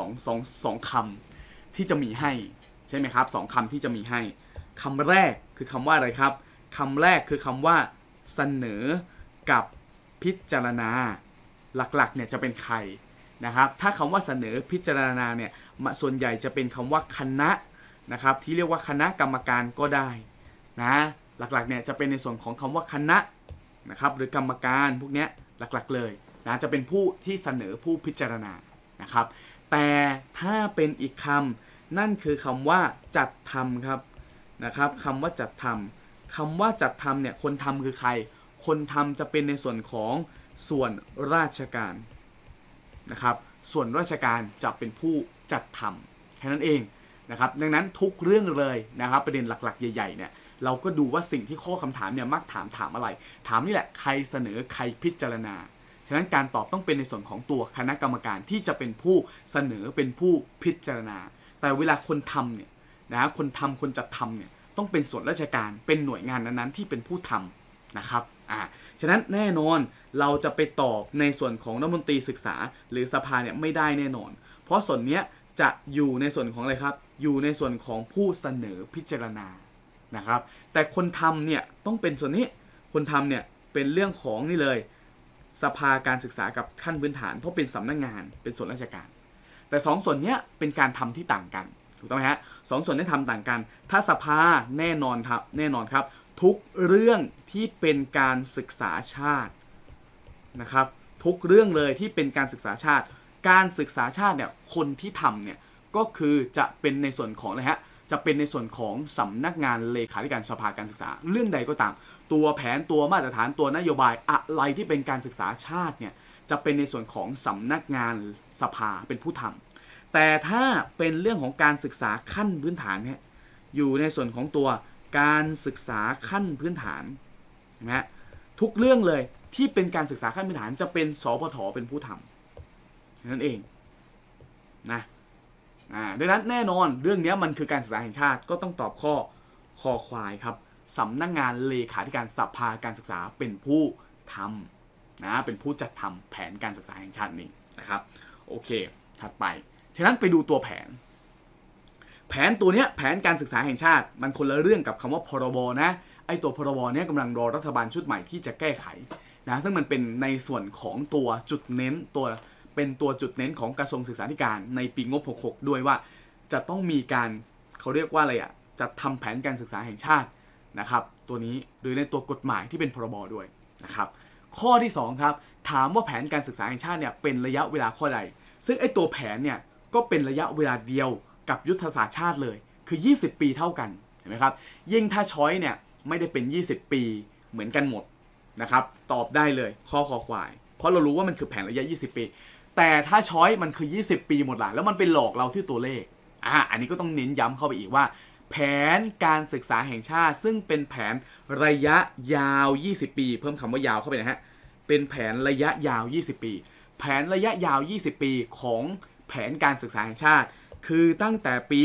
2คำที่จะมีให้ใช่ไหมครับ2คำที่จะมีให้คำแรกคือคำว่าอะไรครับคำแรกคือคำว่าเสนอกับพิจารณาหลักๆเนี่ยจะเป็นใครนะครับถ้าคำว่าเสนอพิจารณาเนี่ยส่วนใหญ่จะเป็นคำว่าคณะนะครับที่เรียกว่าคณะกรรมการก็ได้นะหลักๆเนี่ยจะเป็นในส่วนของคำว่าคณะนะครับหรือกรรมการพวกนี้หลักๆเลยนะจะเป็นผู้ที่เสนอผู้พิจารณานะครับแต่ถ้าเป็นอีกคำนั่นคือคำว่าจัดทำครับนะครับคำว่าจัดทำคำว่าจัดทำเนี่ยคนทำคือใครคนทำจะเป็นในส่วนของส่วนราชการนะครับส่วนราชการจะเป็นผู้จัดทำแค่นั้นเองนะครับดังนั้นทุกเรื่องเลยนะครับประเด็นหลักๆใหญ่ๆเนี่ยเราก็ดูว่าสิ่งที่ข้อคำถามเนี่ยมักถามอะไรถามนี่แหละใครเสนอใครพิจารณาฉะนั้นการตอบต้องเป็นในส่วนของตัวคณะกรรมการที่จะเป็นผู้เสนอเป็นผู้พิจารณาแต่เวลาคนทำเนี่ยนะคนทำคนจัดทำเนี่ยต้องเป็นส่วนราชการเป็นหน่วยงานนั้นๆที่เป็นผู้ทำนะครับฉะนั้นแน่นอนเราจะไปตอบในส่วนของรัฐมนตรีศึกษาหรือสภาเนี่ยไม่ได้แน่นอนเพราะส่วนนี้จะอยู่ในส่วนของอะไรครับอยู่ในส่วนของผู้เสนอพิจารณานะครับแต่คนทำเนี่ยต้องเป็นส่วนนี้คนทำเนี่ยเป็นเรื่องของนี่เลยสภาการศึกษากับขั้นพื้นฐานเพราะเป็นสำนักงานเป็นส่วนราชการแต่2ส่วนนี้เป็นการทำที่ต่างกันถูกต้องไหมฮะ2ส่วนที่ทำต่างกันถ้าสภาแน่นอนครับทุกเรื่องที่เป็นการศึกษาชาตินะครับทุกเรื่องเลยที่เป็นการศึกษาชาติการศึกษาชาติเนี่ยคนที่ทำเนี่ยก็คือจะเป็นในส่วนของอะไรฮะจะเป็นในส่วนของสำนักงานเลขาธิการสภาการศึกษาเรื่องใดก็ตามตัวแผนตัวมาตรฐานตัวนโยบายอะไรที่เป็นการศึกษาชาติเนี่ยจะเป็นในส่วนของสำนักงานสภาเป็นผู้ทำแต่ถ้าเป็นเรื่องของการศึกษาขั้นพื้นฐานเนี่ยอยู่ในส่วนของตัวการศึกษาขั้นพื้นฐานนะทุกเรื่องเลยที่เป็นการศึกษาขั้นพื้นฐานจะเป็นสพทเป็นผู้ทำนั่นเองนะดังนั้นแน่นอนเรื่องนี้มันคือการศึกษาแห่งชาติก็ต้องตอบข้อคอควายครับสำนักงานเลขาธิการสภาการศึกษาเป็นผู้ทำนะเป็นผู้จัดทำแผนการศึกษาแห่งชาตินี้นะครับโอเคถัดไปฉะนั้นไปดูตัวแผนตัวนี้แผนการศึกษาแห่งชาติมันคนละเรื่องกับคำว่าพรบนะไอตัวพรบเนี่ยกำลังรอรัฐบาลชุดใหม่ที่จะแก้ไขนะซึ่งมันเป็นในส่วนของตัวจุดเน้นเป็นตัวจุดเน้นของกระทรวงศึกษาธิการในปีงบ66ด้วยว่าจะต้องมีการเขาเรียกว่าอะไรจะทำแผนการศึกษาแห่งชาตินะครับตัวนี้หรือในตัวกฎหมายที่เป็นพรบด้วยนะครับข้อที่2ครับถามว่าแผนการศึกษาแห่งชาติเนี่ยเป็นระยะเวลาข้อใดซึ่งไอตัวแผนเนี่ยก็เป็นระยะเวลาเดียวกับยุทธศาสตร์ชาติเลยคือ20ปีเท่ากันเห็นไหมครับยิ่งถ้าช้อยเนี่ยไม่ได้เป็น20ปีเหมือนกันหมดนะครับตอบได้เลยข้อคอควายเพราะเรารู้ว่ามันคือแผนระยะ20ปีแต่ถ้าช้อยมันคือ20ปีหมดหละแล้วมันเป็นหลอกเราที่ตัวเลขอันนี้ก็ต้องเน้นย้ำเข้าไปอีกว่าแผนการศึกษาแห่งชาติซึ่งเป็นแผนระยะยาว20ปีเพิ่มคำว่ายาวเข้าไปนะฮะเป็นแผนระยะยาว20ปีแผนระยะยาว20ปีของแผนการศึกษาแห่งชาติคือตั้งแต่ปี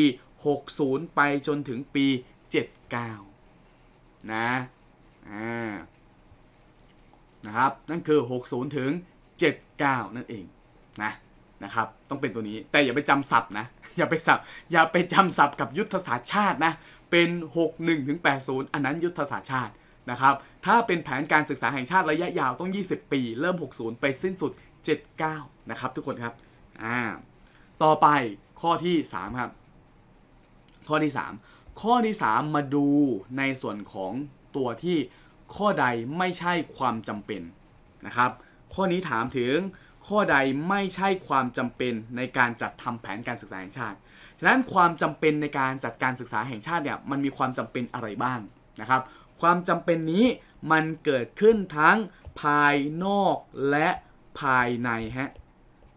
60ไปจนถึงปี79นะครับนั่นคือ60ถึง79นั่นเองนะครับต้องเป็นตัวนี้แต่อย่าไปจำศัพท์นะอย่าไปจำศัพท์กับยุทธศาสตร์ชาตินะเป็น61ถึง80อันนั้นยุทธศาสตร์ชาตินะครับถ้าเป็นแผนการศึกษาแห่งชาติระยะยาวต้อง20ปีเริ่ม60ไปสิ้นสุด79นะครับทุกคนครับต่อไปข้อที่3ครับข้อที่3มาดูในส่วนของตัวที่ข้อใดไม่ใช่ความจำเป็นนะครับข้อนี้ถามถึงข้อใดไม่ใช่ความจำเป็นในการจัดทำแผนการศึกษาแห่งชาติฉะนั้นความจำเป็นในการจัดการศึกษาแห่งชาติเนี่ยมันมีความจำเป็นอะไรบ้างนะครับความจำเป็นนี้มันเกิดขึ้นทั้งภายนอกและภายใน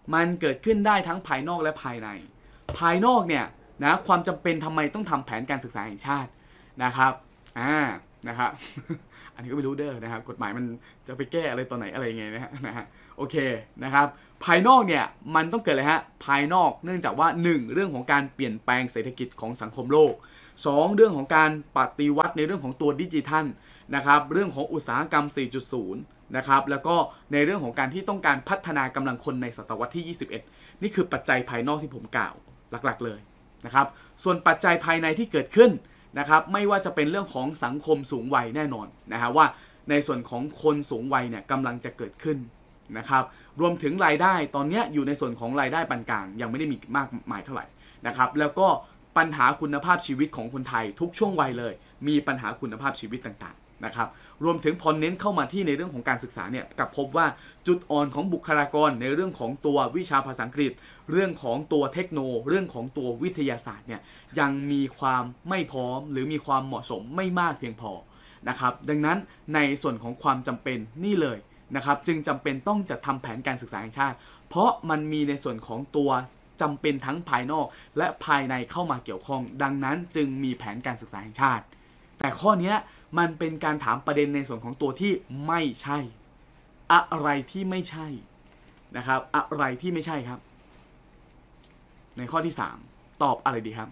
มันเกิดขึ้นได้ทั้งภายนอกและภายในภายนอกเนี่ยนะความจำเป็นทำไมต้องทำแผนการศึกษาแห่งชาตินะครับนะครับ อันนี้ก็ไม่รู้เด้อนะครับกฎหมายมันจะไปแก้อะไรตอนไหนอะไรไงนะฮะโอเคนะครับภายนอกเนี่ยมันต้องเกิดอะไรฮะภายนอกเนื่องจากว่า 1. เรื่องของการเปลี่ยนแปลงเศรษฐกิจของสังคมโลก 2. เรื่องของการปฏิวัติในเรื่องของตัวดิจิทัลนะครับเรื่องของอุตสาหกรรม 4.0 นะครับแล้วก็ในเรื่องของการที่ต้องการพัฒนากำลังคนในศตวรรษที่ 21 นี่คือปัจจัยภายนอกที่ผมกล่าวหลักๆเลยนะครับส่วนปัจจัยภายในที่เกิดขึ้นนะครับไม่ว่าจะเป็นเรื่องของสังคมสูงวัยแน่นอนนะฮะว่าในส่วนของคนสูงวัยเนี่ยกำลังจะเกิดขึ้นนะครับรวมถึงรายได้ตอนนี้อยู่ในส่วนของรายได้ปานกลางยังไม่ได้มีมากมายเท่าไหร่นะครับแล้วก็ปัญหาคุณภาพชีวิตของคนไทยทุกช่วงวัยเลยมีปัญหาคุณภาพชีวิตต่างๆนะครับรวมถึงพอเน้นเข้ามาที่ในเรื่องของการศึกษาเนี่ยกับพบว่าจุดอ่อนของบุคลากรในเรื่องของตัววิชาภาษาอังกฤษเรื่องของตัวเทคโนเรื่องของตัววิทยาศาสตร์เนี่ยยังมีความไม่พร้อมหรือมีความเหมาะสมไม่มากเพียงพอนะครับดังนั้นในส่วนของความจำเป็นนี่เลยนะครับจึงจำเป็นต้องจัดทำแผนการศึกษาแห่งชาติเพราะมันมีในส่วนของตัวจำเป็นทั้งภายนอกและภายในเข้ามาเกี่ยวข้องดังนั้นจึงมีแผนการศึกษาแห่งชาติแต่ข้อนี้มันเป็นการถามประเด็นในส่วนของตัวที่ไม่ใช่อะไรที่ไม่ใช่นะครับอะไรที่ไม่ใช่ครับในข้อที่3ตอบอะไรดีครับ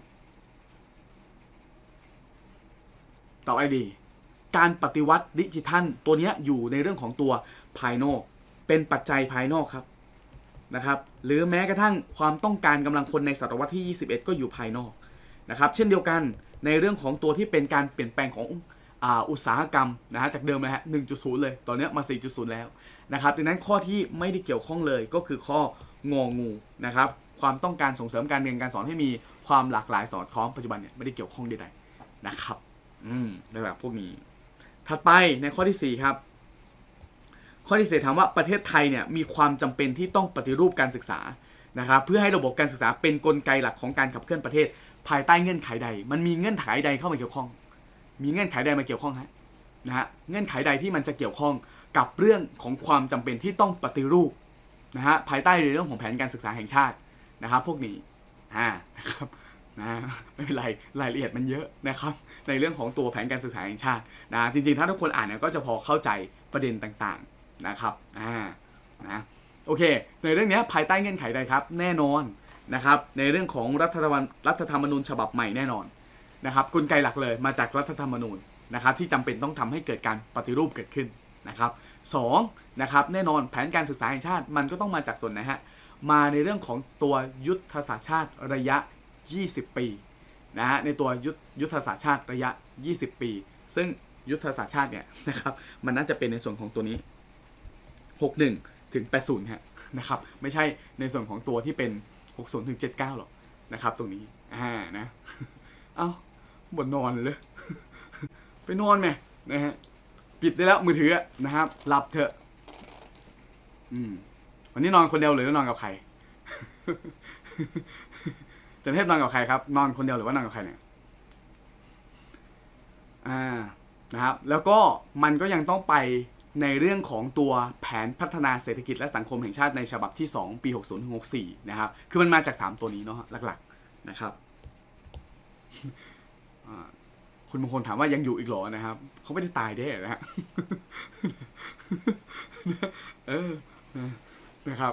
ตอบอะไรดีการปฏิวัติดิจิทัลตัวนี้อยู่ในเรื่องของตัวภายนอกเป็นปัจจัยภายนอกครับนะครับหรือแม้กระทั่งความต้องการกำลังคนในศตวรรษที่ 21 ก็อยู่ภายนอกนะครับเช่นเดียวกันในเรื่องของตัวที่เป็นการเปลี่ยนแปลงของอุตสาหกรรมนะฮะจากเดิมนะฮะ 1.0 เลยตอนนี้มา 4.0 แล้วนะครับดังนั้นข้อที่ไม่ได้เกี่ยวข้องเลยก็คือข้ององูนะครับความต้องการส่งเสริมการเรียนการสอนให้มีความหลากหลายสอดคล้องปัจจุบันเนี่ยไม่ได้เกี่ยวข้องใดๆนะครับแบบพวกนี้ถัดไปในข้อที่4ครับข้อที่4ถามว่าประเทศไทยเนี่ยมีความจำเป็นที่ต้องปฏิรูปการศึกษานะครับเพื่อให้ระบบการศึกษาเป็นกลไกหลักของการขับเคลื่อนประเทศภายใต้เงื่อนไขใดมันมีเงื่อนไขใดเข้ามาเกี่ยวข้องมีเงื่อนไขใดมาเกี่ยวข้องนะฮะเงื่อนไขใดที่มันจะเกี่ยวข้องกับเรื่องของความจำเป็นที่ต้องปฏิรูปนะฮะภายใต้ในเรื่องของแผนการศึกษาแห่งชาตินะครับพวกนี้นะครับไม่เป็นไรรายละเอียดมันเยอะนะครับในเรื่องของตัวแผนการศึกษาแห่งชาตินะจริงๆถ้าทุกคนอ่านเนี่ยก็จะพอเข้าใจประเด็นต่างๆนะครับนะโอเคในเรื่องนี้ภายใต้เงื่อนไขใดครับแน่นอนนะครับในเรื่องของรัฐธรรมนูญฉบับใหม่แน่นอนนะครับกลไกหลักเลยมาจากรัฐธรรมนูญนะครับที่จำเป็นต้องทำให้เกิดการปฏิรูปเกิดขึ้นนะครับ2นะครับแน่นอนแผนการศึกษาแห่งชาติมันก็ต้องมาจากส่วนไหนฮะมาในเรื่องของตัวยุทธศาสตร์ชาติระยะ20 ปีนะฮะในตัวยุทธศาสตร์ชาติระยะ20 ปีซึ่งยุทธศาสตร์ชาติเนี่ยนะครับมันน่าจะเป็นในส่วนของตัวนี้61ถึง80ฮะนะครับไม่ใช่ในส่วนของตัวที่เป็น60ถึง79หรอกนะครับตรงนี้นะเอ้าบ่นนอนเลยไปนอนไหมนะฮะปิดได้แล้วมือถือนะครับหลับเถอะวันนี้นอนคนเดียวหรือนอนกับใครจันเทพนอนกับใครครับนอนคนเดียวหรือว่านอนกับใครเนี่ยนะครับแล้วก็มันก็ยังต้องไปในเรื่องของตัวแผนพัฒนาเศรษฐกิจและสังคมแห่งชาติในฉบับที่2ปี60-64นะครับคือมันมาจาก3ตัวนี้เนาะหลักๆนะครับคุณบางคนถามว่ายังอยู่อีกหรอนะครับเขาไม่ได้ตายได้นะฮะนะครับ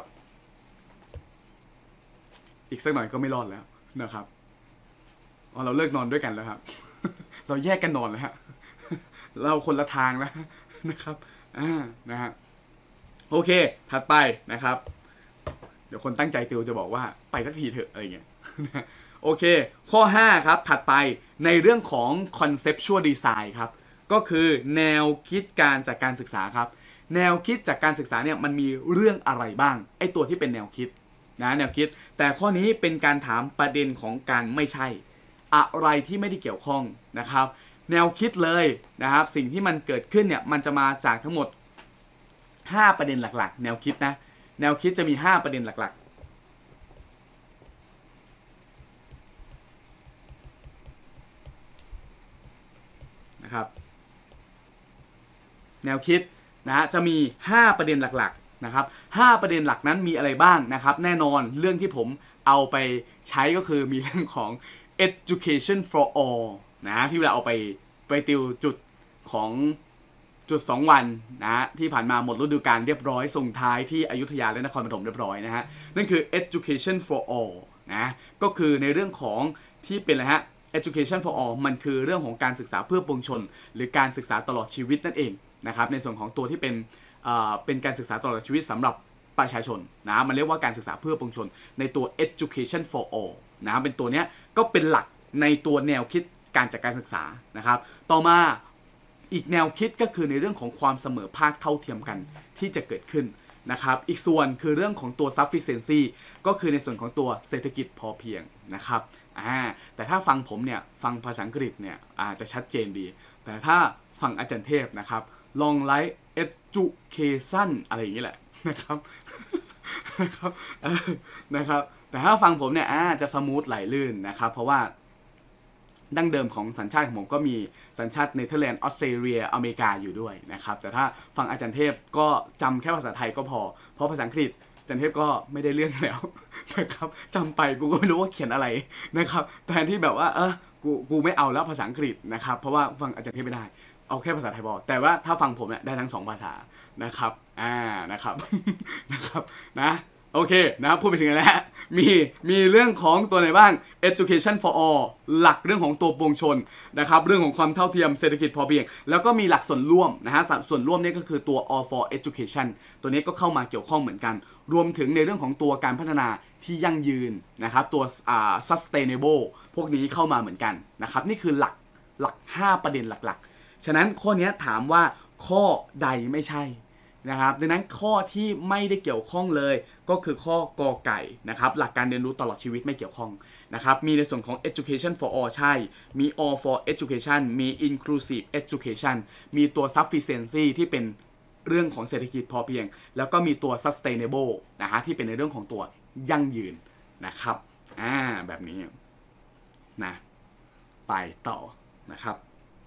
อีกสักหน่อยก็ไม่รอดแล้วนะครับเราเลิกนอนด้วยกันแล้วครับเราแยกกันนอนแล้วฮะเราคนละทางแล้วนะครับนะฮะโอเคถัดไปนะครับเดี๋ยวคนตั้งใจติวจะบอกว่าไปสักทีเถอะอะไรเงี้ยโอเคข้อ5ครับถัดไปในเรื่องของ conceptual design ครับก็คือแนวคิดการจากการศึกษาครับแนวคิดจากการศึกษาเนี่ยมันมีเรื่องอะไรบ้างไอ้ตัวที่เป็นแนวคิดนะแนวคิดแต่ข้อนี้เป็นการถามประเด็นของการไม่ใช่อะไรที่ไม่ได้เกี่ยวข้องนะครับแนวคิดเลยนะครับสิ่งที่มันเกิดขึ้นเนี่ยมันจะมาจากทั้งหมด5ประเด็นหลักๆแนวคิดนะแนวคิดจะมี5ประเด็นหลักๆนะครับแนวคิดนะจะมี5ประเด็นหลักนะครับ5ประเด็นหลักนั้นมีอะไรบ้างนะครับแน่นอนเรื่องที่ผมเอาไปใช้ก็คือมีเรื่องของ education for all นะที่เวลาเอาไปติวจุดของจุด2วันนะที่ผ่านมาหมดฤดูกาลเรียบร้อยส่งท้ายที่อยุธยาและนครปฐมเรียบร้อยนะฮะนั่นคือ education for all นะก็คือในเรื่องของที่เป็นอะไรฮะ education for all มันคือเรื่องของการศึกษาเพื่อปวงชนหรือการศึกษาตลอดชีวิตนั่นเองนะครับในส่วนของตัวที่เป็นการศึกษาตลอดชีวิตสำหรับประชาชนนะมันเรียกว่าการศึกษาเพื่อปวงชนในตัว education for all นะเป็นตัวเนี้ยก็เป็นหลักในตัวแนวคิดการจัดการศึกษานะครับต่อมาอีกแนวคิดก็คือในเรื่องของความเสมอภาคเท่าเทียมกันที่จะเกิดขึ้นนะครับอีกส่วนคือเรื่องของตัว sufficiency ก็คือในส่วนของตัวเศรษฐกิจพอเพียงนะครับแต่ถ้าฟังผมเนี่ยฟังภาษาอังกฤษเนี่ยจะชัดเจนดีแต่ถ้าฟังอาจารย์เทพนะครับlong life education อะไรอย่างนี้แหละนะครับนะครับแต่ถ้าฟังผมเนี่ยจะสมูทไหลลื่นนะครับเพราะว่าดั้งเดิมของสัญชาติของผมก็มีสัญชาติเนเธอร์แลนด์ออสเตรเลียอเมริกาอยู่ด้วยนะครับแต่ถ้าฟังอาจารย์เทพก็จำแค่ภาษาไทยก็พอเพราะภาษาอังกฤษอาจารย์เทพก็ไม่ได้เรื่องแล้วนะครับจำไปกูก็ไม่รู้ว่าเขียนอะไรนะครับแทนที่แบบว่ากูไม่เอาแล้วภาษาอังกฤษนะครับเพราะว่าฟังอาจารย์เทพไม่ได้เอาแค่ภาษาไทยพอแต่ว่าถ้าฟังผมเนี่ยได้ทั้ง2ภาษานะครับนะครับนะโอเคนะครับพูดไปถึงแล้วมีเรื่องของตัวไหนบ้าง education for all หลักเรื่องของตัวปวงชนนะครับเรื่องของความเท่าเทียมเศรษฐกิจพอเพียงแล้วก็มีหลักส่วนร่วมนะฮะส่วนร่วมนี่ก็คือตัว all for education ตัวนี้ก็เข้ามาเกี่ยวข้องเหมือนกันรวมถึงในเรื่องของตัวการพัฒนาที่ยั่งยืนนะครับตัวsustainable พวกนี้เข้ามาเหมือนกันนะครับนี่คือหลัก5ประเด็นหลักๆฉะนั้นข้อนี้ถามว่าข้อใดไม่ใช่นะครับดังนั้นข้อที่ไม่ได้เกี่ยวข้องเลยก็คือข้อกอไก่นะครับหลักการเรียนรู้ตลอดชีวิตไม่เกี่ยวข้องนะครับมีในส่วนของ education for all ใช่มี all for education มี inclusive education มีตัว sufficiency ที่เป็นเรื่องของเศรษฐกิจพอเพียงแล้วก็มีตัว sustainable นะฮะที่เป็นในเรื่องของตัวยั่งยืนนะครับแบบนี้นะไปต่อนะครับ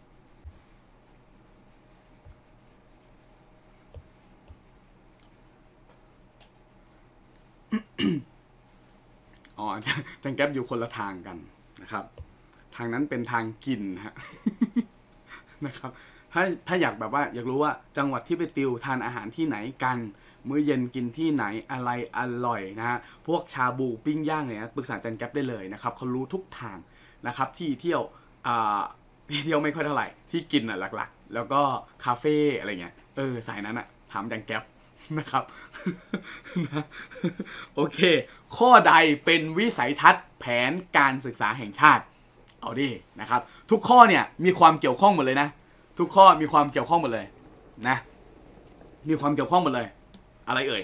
จังแก๊ปอยู่คนละทางกันนะครับทางนั้นเป็นทางกินฮะนะครับถ้าอยากแบบว่าอยากรู้ว่าจังหวัดที่ไปติวทานอาหารที่ไหนกันมื้อเย็นกินที่ไหนอะไรอร่อยนะฮะพวกชาบูปิ้งย่างเนี่ยปรึกษาจังแก๊ปได้เลยนะครับเขารู้ทุกทางนะครับที่เที่ยวไม่ค่อยเท่าไหร่ที่กินหลักๆแล้วก็คาเฟ่อะไรเงี้ยสายนั้นอะถามจังแก๊ปนะครับนะโอเคข้อใดเป็นวิสัยทัศน์แผนการศึกษาแห่งชาติเอาดินะครับทุกข้อเนี่ยมีความเกี่ยวข้องหมดเลยนะทุกข้อมีความเกี่ยวข้องหมดเลยนะมีความเกี่ยวข้องหมดเลยอะไรเอ่ย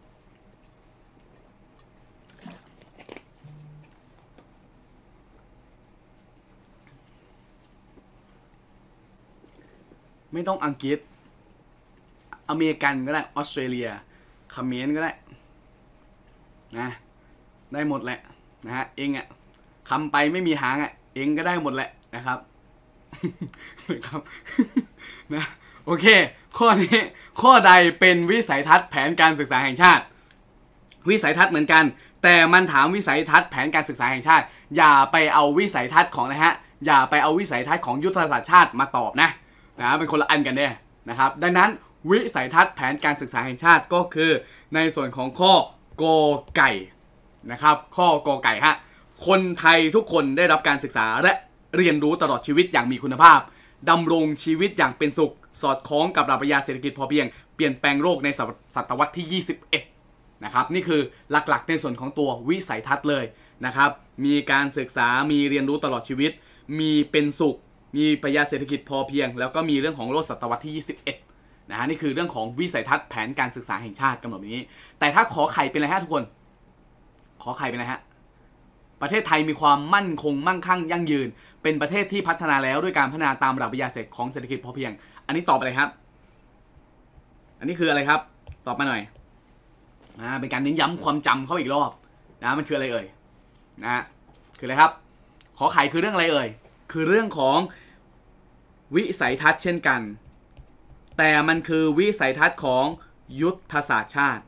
ไม่ต้องอังกฤษอเมริกันก็ได้ออสเตรเลียเขมรก็ได้นะได้หมดแหละนะฮะเองอ่ะคำไปไม่มีหางอ่ะเองก็ได้หมดแหละนะครับนะครับนะโอเคข้อนี้ข้อใดเป็นวิสัยทัศน์แผนการศึกษาแห่งชาติวิสัยทัศน์เหมือนกันแต่มันถามวิสัยทัศน์แผนการศึกษาแห่งชาติอย่าไปเอาวิสัยทัศน์ของอะไรฮะอย่าไปเอาวิสัยทัศน์ของยุทธศาสตร์ชาติมาตอบนะเป็นคนละอันกันเนี่ยนะครับดังนั้นวิสัยทัศน์แผนการศึกษาแห่งชาติก็คือในส่วนของข้อกอไก่นะครับข้อกอไก่ฮะคนไทยทุกคนได้รับการศึกษาและเรียนรู้ตลอดชีวิตอย่างมีคุณภาพดำรงชีวิตอย่างเป็นสุขสอดคล้องกับหลักปรัชญาเศรษฐกิจพอเพียงเปลี่ยนแปลงโลกในศตวรรษที่21นะครับนี่คือหลักๆในส่วนของตัววิสัยทัศน์เลยนะครับมีการศึกษามีเรียนรู้ตลอดชีวิตมีเป็นสุขมีปรัชญาเศรษฐกิจพอเพียงแล้วก็มีเรื่องของโลกศตวรรษที่21นะฮะนี่คือเรื่องของวิสัยทัศน์แผนการศึกษาแห่งชาติกำหนดนี้แต่ถ้าขอไข่เป็นอะไรฮะทุกคนขอไข่เป็นอะไรฮะประเทศไทยมีความมั่นคงมั่งคั่งยั่งยืนเป็นประเทศที่พัฒนาแล้วด้วยการพัฒนาตามหลักปรัชญาของเศรษฐกิจพอเพียงอันนี้ตอบอะไรครับอันนี้คืออะไรครับตอบมาหน่อยเป็นการเน้นย้ำความจำเขาอีกรอบนะมันคืออะไรเอ่ยนะคืออะไรครับขอไข่คือเรื่องอะไรเอ่ยคือเรื่องของวิสัยทัศน์เช่นกันแต่มันคือวิสัยทัศน์ของยุทธศาสตร์ชาติ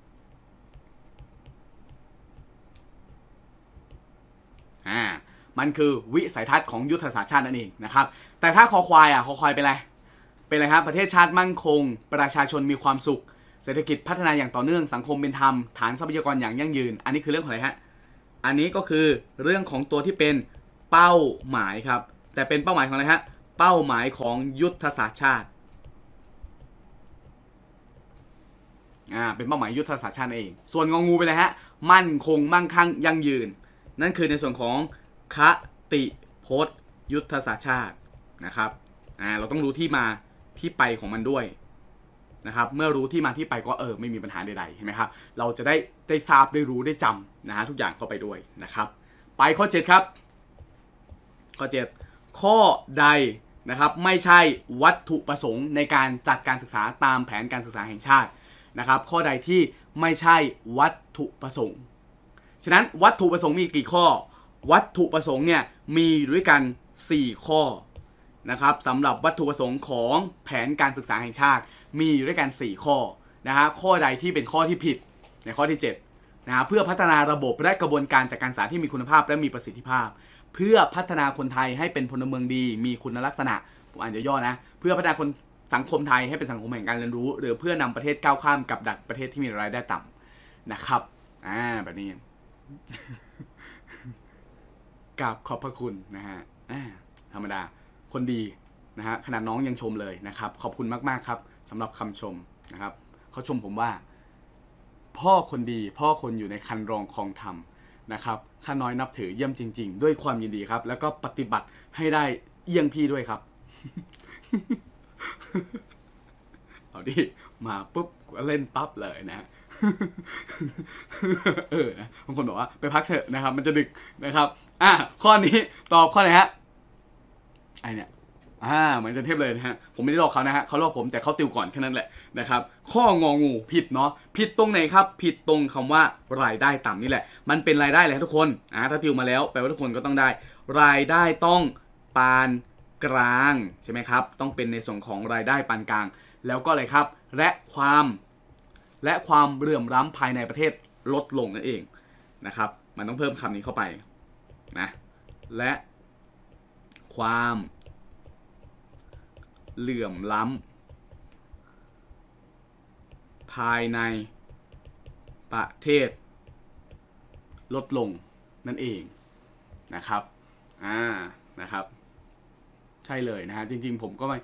มันคือวิสัยทัศน์ของยุทธศาสตร์ชาตินั่นเองนะครับแต่ถ้าคอควายคอควายเป็นอะไรครับประเทศชาติมั่นคงประชาชนมีความสุขเศรษฐกิจพัฒนาอย่างต่อเนื่องสังคมเป็นธรรมฐานทรัพยากรอย่างยั่งยืนอันนี้คือเรื่องของอะไรฮะอันนี้ก็คือเรื่องของตัวที่เป็นเป้าหมายครับแต่เป็นเป้าหมายของอะไรฮะเป้าหมายของยุทธศาสตร์ชาติเป็นเป้าหมายยุทธศาสตร์ชาติเองส่วนงองูเป็นอะไรฮะมั่นคงมั่งคั่งยั่งยืนนั่นคือในส่วนของคติพจน์ยุทธศาสตร์ชาตินะครับเราต้องรู้ที่มาที่ไปของมันด้วยนะครับเมื่อรู้ที่มาที่ไปก็ไม่มีปัญหาใดๆเห็นไหมครับเราจะได้ทราบได้รู้ได้จำนะฮะทุกอย่างเข้าไปด้วยนะครับไปข้อ7ครับข้อ7ข้อใดนะครับไม่ใช่วัตถุประสงค์ในการจัดการศึกษาตามแผนการศึกษาแห่งชาตินะครับข้อใดที่ไม่ใช่วัตถุประสงค์ฉะนั้นวัตถุประสงค์มีกี่ข้อวัตถุประสงค์เนี่ยมีด้วยกัน4ข้อนะครับสำหรับวัตถุประสงค์ของแผนการศึกษาแห่งชาติมีอยู่ด้วยกัน4ข้อนะฮะข้อใดที่เป็นข้อที่ผิดในข้อที่7นะฮะเพื่อพัฒนาระบบและกระบวนการจัดการศึกษาที่มีคุณภาพและมีประสิทธิภาพเพื่อพัฒนาคนไทยให้เป็นพลเมืองดีมีคุณลักษณะผมอ่านย่อๆนะเพื่อพัฒนาคนสังคมไทยให้เป็นสังคมแห่งการเรียนรู้หรือเพื่อนำประเทศก้าวข้ามกับดักประเทศที่มีรายได้ต่ำนะครับแบบนี้กับขอบพระคุณนะฮะธรรมดาคนดีนะฮะขนาดน้องยังชมเลยนะครับขอบคุณมากๆครับสำหรับคำชมนะครับเขาชมผมว่าพ่อคนดีพ่อคนอยู่ในคันรองครองธรรมนะครับข้าน้อยนับถือเยี่ยมจริงๆด้วยความยินดีครับแล้วก็ปฏิบัติให้ได้เยี่ยงพี่ด้วยครับ เอาดิมาปุ๊บก็เล่นปั๊บเลยนะ นะบางคนบอกว่าไปพักเถอะนะครับมันจะดึกนะครับข้อนี้ตอบข้อไหนฮะไอเนี่ยเหมือนจะเทพเลยนะฮะผมไม่ได้ลอกเขานะฮะเขาลอกผมแต่เขาติวก่อนแค่นั้นแหละนะครับข้ององูผิดเนาะผิดตรงไหนครับผิดตรงคำว่ารายได้ต่ำนี่แหละมันเป็นรายได้เลยทุกคนถ้าติวมาแล้วแปลว่าทุกคนก็ต้องได้รายได้ต้องปานกลางใช่ไหมครับต้องเป็นในส่วนของรายได้ปานกลางแล้วก็อะไรครับและความเหลื่อมล้ำภายในประเทศลดลงนั่นเองนะครับมันต้องเพิ่มคำนี้เข้าไปนะและความเหลื่อมล้ำภายในประเทศลดลงนั่นเองนะครับนะครับใช่เลยนะฮะจริงๆผมก็ไม่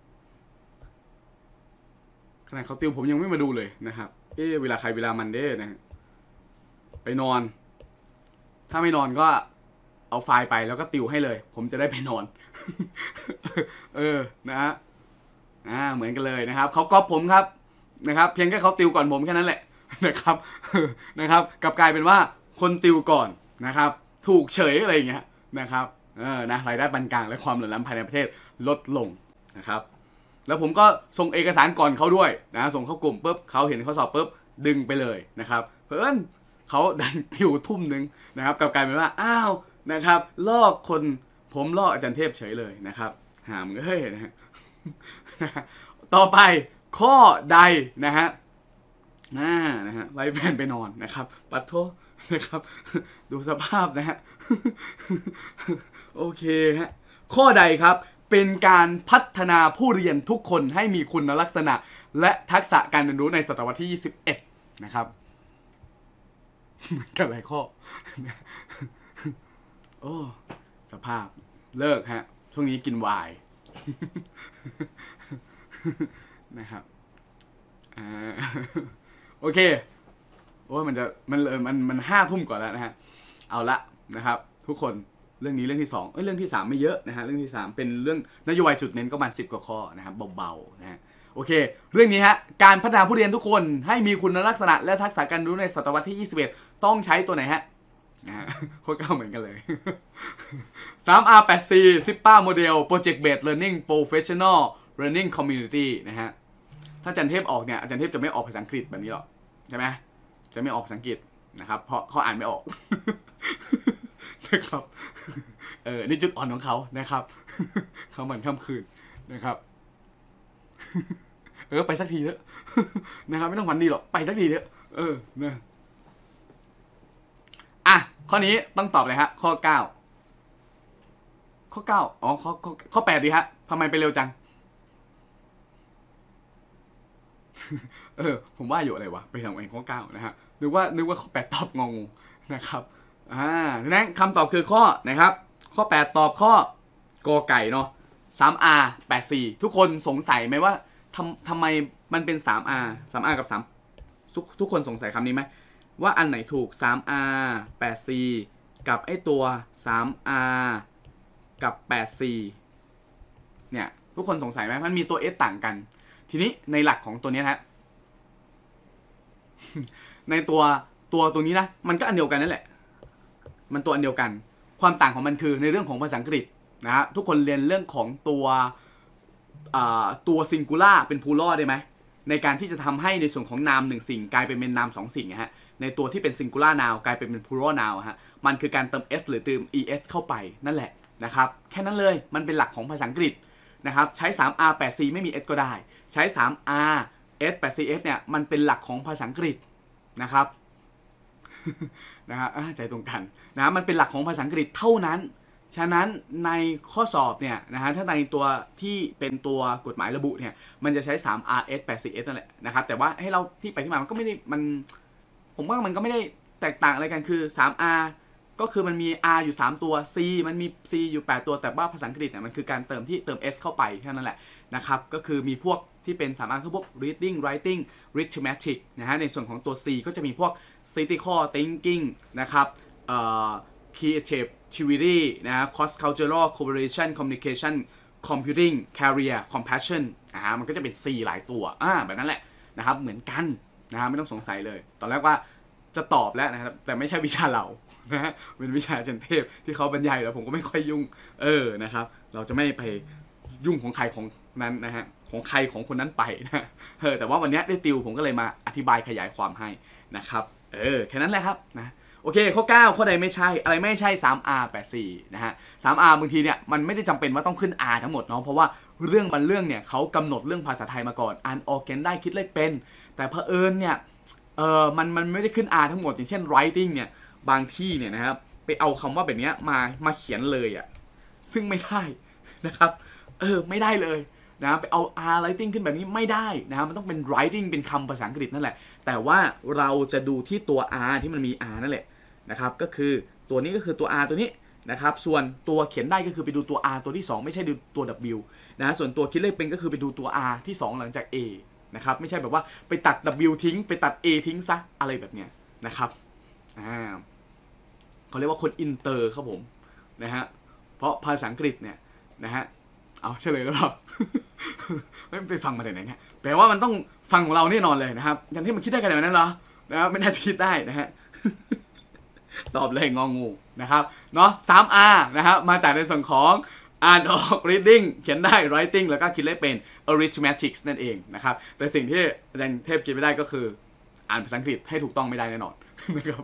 ขนาดเขาติวผมยังไม่มาดูเลยนะครับเวลาใครเวลามันเด้นะไปนอนถ้าไม่นอนก็เอาไฟล์ไปแล้วก็ติวให้เลยผมจะได้ไปนอน นะฮะเหมือนกันเลยนะครับเขาก๊อปผมครับนะครับเพียงแค่เขาติวก่อนผมแค่นั้นแหละ นะครับนะครับกลับกลายเป็นว่าคนติวก่อนนะครับถูกเฉยอะไรอย่างเงี้ยนะครับนะรายได้ปานกลางและความเหลื่อมล้ำภายในประเทศลดลงนะครับแล้วผมก็ส่งเอกสารก่อนเขาด้วยนะส่งเข้ากลุ่มปุ๊บเขาเห็นข้อสอบปุ๊บดึงไปเลยนะครับเพิ่นเขาดันติวทุ่มนึงนะครับกลับกลายเป็นว่าอ้าวนะครับลอกคนผมลอกอาจารย์เทพเฉยเลยนะครับหามก็เฮ้ยนะฮะต่อไปข้อใดนะฮะไล่แฟนไปนอนนะครับปัดโทษนะครับดูสภาพนะฮะโอเคฮะข้อใดครับเป็นการพัฒนาผู้เรียนทุกคนให้มีคุณลักษณะและทักษะการเรียนรู้ในศตวรรษที่21นะครับกันหลายข้อโอ้สภาพเลิกฮะช่วงนี้กินไวน์นะครับโอเคโอ้ยมัน5 ทุ่มก่อนแล้วนะฮะเอาละนะครับทุกคนเรื่องนี้เรื่องที่2เรื่องที่3ไม่เยอะนะฮะเรื่องที่3เป็นเรื่องนโยบายจุดเน้นก็ประมาณ10 กว่าข้อนะครับเบาๆนะฮะโอเคเรื่องนี้ฮะการพัฒนาผู้เรียนทุกคนให้มีคุณลักษณะและทักษะการรู้ในศตวรรษที่21ต้องใช้ตัวไหนฮะโคตรเก้าเหมือนกันเลย 3R8C SIPA Model Project Based Learning Professional Learning Community นะฮะถ้าอาจารย์เทพออกเนี่ยอาจารย์เทพจะไม่ออกภาษาอังกฤษแบบนี้หรอกใช่ไหมจะไม่ออกภาษาอังกฤษนะครับเพราะเขาอ่านไม่ออกนะครับนี่จุดอ่อนของเขานะครับเขาเหมือนค่ำคืนนะครับไปสักทีเถอะ นะครับไม่ต้องฝันดีหรอกไปสักทีเถอะนะอ่ะข้อนี้ต้องตอบเลยฮะข้อ9ข้อ9อ๋อข้อ8ดีฮะทำไมไปเร็วจัง ผมว่าอยู่อะไรวะไปทำเองข้อ9นะฮะนึกว่าข้อ8ตอบงงนะครับดังนั้นคำตอบคือข้อนะครับข้อ8ตอบข้อกอไก่เนาะ 3R 84ทุกคนสงสัยไหมว่าทำไมมันเป็น 3R 3R กับ3ทุกคนสงสัยคำนี้ไหมว่าอันไหนถูก 3R 84กับไอตัว 3R กับ84เนี่ยทุกคนสงสัยไหมมันมีตัว S ต่างกันทีนี้ในหลักของตัวนี้นะในตัวนี้นะมันก็อันเดียวกันนั่นแหละมันตัวอันเดียวกันความต่างของมันคือในเรื่องของภาษาอังกฤษนะฮะทุกคนเรียนเรื่องของตัวซิงคูล่าเป็นพูลอได้ไหมในการที่จะทำให้ในส่วนของนามหนึ่งสิ่งกลายเป็นนาม2สิ่งนะฮะในตัวที่เป็นซิงคูล่านาวกลายเป็นพูลอนาวฮะมันคือการเติม s หรือเติม es เข้าไปนั่นแหละนะครับแค่นั้นเลยมันเป็นหลักของภาษาอังกฤษนะครับใช้ 3r 8c ไม่มี s ก็ได้ใช้ 3r s 8c s เนี่ยมันเป็นหลักของภาษาอังกฤษนะครับ นะฮะใจตรงกันนะมันเป็นหลักของภาษาอังกฤษเท่านั้นฉะนั้นในข้อสอบเนี่ยนะฮะถ้าในตัวที่เป็นตัวกฎหมายระบุเนี่ยมันจะใช้ 3rs 8cs นั่นแหละนะครับแต่ว่าให้เราที่ไปที่มามันก็ไม่ได้ผมว่ามันก็ไม่ได้แตกต่างอะไรกันคือ 3r ก็คือมันมี r อยู่3ตัว c มันมี c อยู่8ตัวแต่ว่าภาษาอังกฤษเนี่ยมันคือการเติมs เข้าไปแค่นั้นแหละนะครับก็คือมีพวกที่เป็น3r คือพวก reading writing arithmetic นะฮะในส่วนของตัว c ก็จะมีพวก critical thinking นะครับcreativity นะ cross cultural cooperation communication computing career compassion มันก็จะเป็น C หลายตัวแบบนั้นแหละนะครับเหมือนกันนะฮะไม่ต้องสงสัยเลยตอนแรกว่าจะตอบแล้วนะครับแต่ไม่ใช่วิชาเรานะฮะเป็นวิชาอาจารย์เทพที่เขาบรรยายแล้วผมก็ไม่ค่อยยุ่งนะครับเราจะไม่ไปยุ่งของใครของนั้นนะฮะของใครของคนนั้นไปนะแต่ว่าวันนี้ได้ติวผมก็เลยมาอธิบายขยายความให้นะครับแค่นั้นแหละครับนะโอเคข้อ9ข้อใดไม่ใช่อะไรไม่ใช่ 3R 84นะฮะ 3R บางทีเนี่ยมันไม่ได้จำเป็นว่าต้องขึ้น R ทั้งหมดเนาะเพราะว่าเรื่องเนี่ยเขากำหนดเรื่องภาษาไทยมาก่อนอ่านออกเขียนได้คิดเลขเป็นแต่เผอิญเนี่ยมันไม่ได้ขึ้น R ทั้งหมดอย่างเช่น writing เนี่ยบางที่เนี่ยนะครับไปเอาคำว่าแบบนี้มาเขียนเลยซึ่งไม่ได้นะครับไม่ได้เลยนะไปเอา R writing ขึ้นแบบนี้ไม่ได้นะมันต้องเป็น writing เป็นคำภาษาอังกฤษนั่นแหละแต่ว่าเราจะดูที่ตัว R ที่มันมี R นั่นแหละนะครับก็คือตัวนี้ก็คือตัว R ตัวนี้นะครับส่วนตัวเขียนได้ก็คือไปดูตัว R ตัวที่2ไม่ใช่ดูตัว W นะส่วนตัวคิดเลขเป็นก็คือไปดูตัว R ที่2หลังจาก A นะครับไม่ใช่แบบว่าไปตัด W ทิ้งไปตัด A ทิ้งซะอะไรแบบเนี้ยนะครับเขาเรียกว่าคนอินเตอร์ครับผมนะฮะเพราะภาษาอังกฤษเนี่ยนะฮะเอาเฉลยแล้วหรอ ไม่ไปฟังมาแต่ไหนเนี่ยแปลว่ามันต้องฟังของเราแน่นอนเลยนะครับอย่างที่มันคิดได้ขนาดนั้นเหรอนะครับไม่น่าจะคิดได้นะฮะ ตอบเลยงองูนะครับเนาะ 3R นะครับมาจากในส่วนของอ่านออก reading เขียนได้ writing แล้วก็คิดเลขเป็น arithmetic นั่นเองนะครับแต่สิ่งที่อาจารย์เทพคิดไม่ได้ก็คืออ่านภาษาอังกฤษให้ถูกต้องไม่ได้แน่นอนนะครับ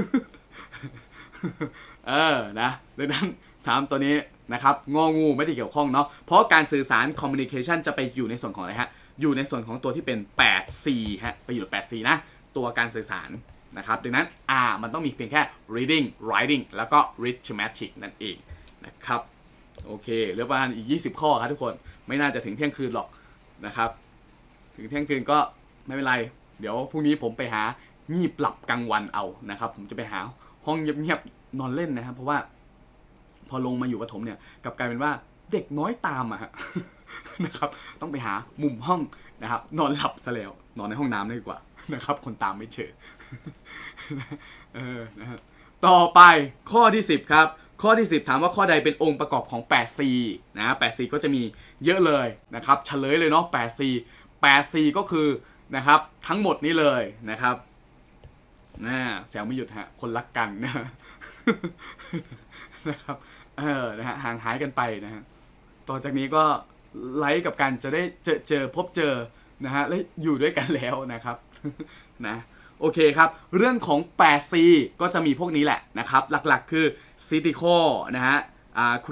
นะดังนั้น3ตัวนี้นะครับงองูไม่ได้เกี่ยวข้องเนาะเพราะการสื่อสาร communication จะไปอยู่ในส่วนของอะไรฮะอยู่ในส่วนของตัวที่เป็น 8C ฮะไปอยู่ 8C นะตัวการสื่อสารนะครับดังนั้น R มันต้องมีเพียงแค่ reading writing แล้วก็ arithmetic นั่นเองนะครับโอเคเหลือประมาณอีก20ข้อครับทุกคนไม่น่าจะถึงเที่ยงคืนหรอกนะครับถึงเที่ยงคืนก็ไม่เป็นไรเดี๋ยวพรุ่งนี้ผมไปหางีบหลับกลางวันเอานะครับผมจะไปหาห้องเงียบๆนอนเล่นนะครับเพราะว่าพอลงมาอยู่ประถมเนี่ยกลับกลายเป็นว่าเด็กน้อยตามฮะ นะครับต้องไปหามุมห้องนะครับนอนหลับซะแล้วนอนในห้องน้ำดีกว่านะครับคนตามไม่เจอ นะฮะต่อไปข้อที่10ครับข้อที่10ถามว่าข้อใดเป็นองค์ประกอบของ 8C นะ 8C ก็จะมีเยอะเลยนะครับเฉลยเลยเนาะ 8C 8C ก็คือนะครับทั้งหมดนี้เลยนะครับแซวไม่หยุดฮะคนรักกันนะครับนะฮะห่างหายกันไปนะฮะต่อจากนี้ก็ไลค์กับกันจะได้เจอพบเจอนะฮะและอยู่ด้วยกันแล้วนะครับนะโอเคครับเรื่องของ 8C ก็จะมีพวกนี้แหละนะครับหลักๆคือ critical นะฮะ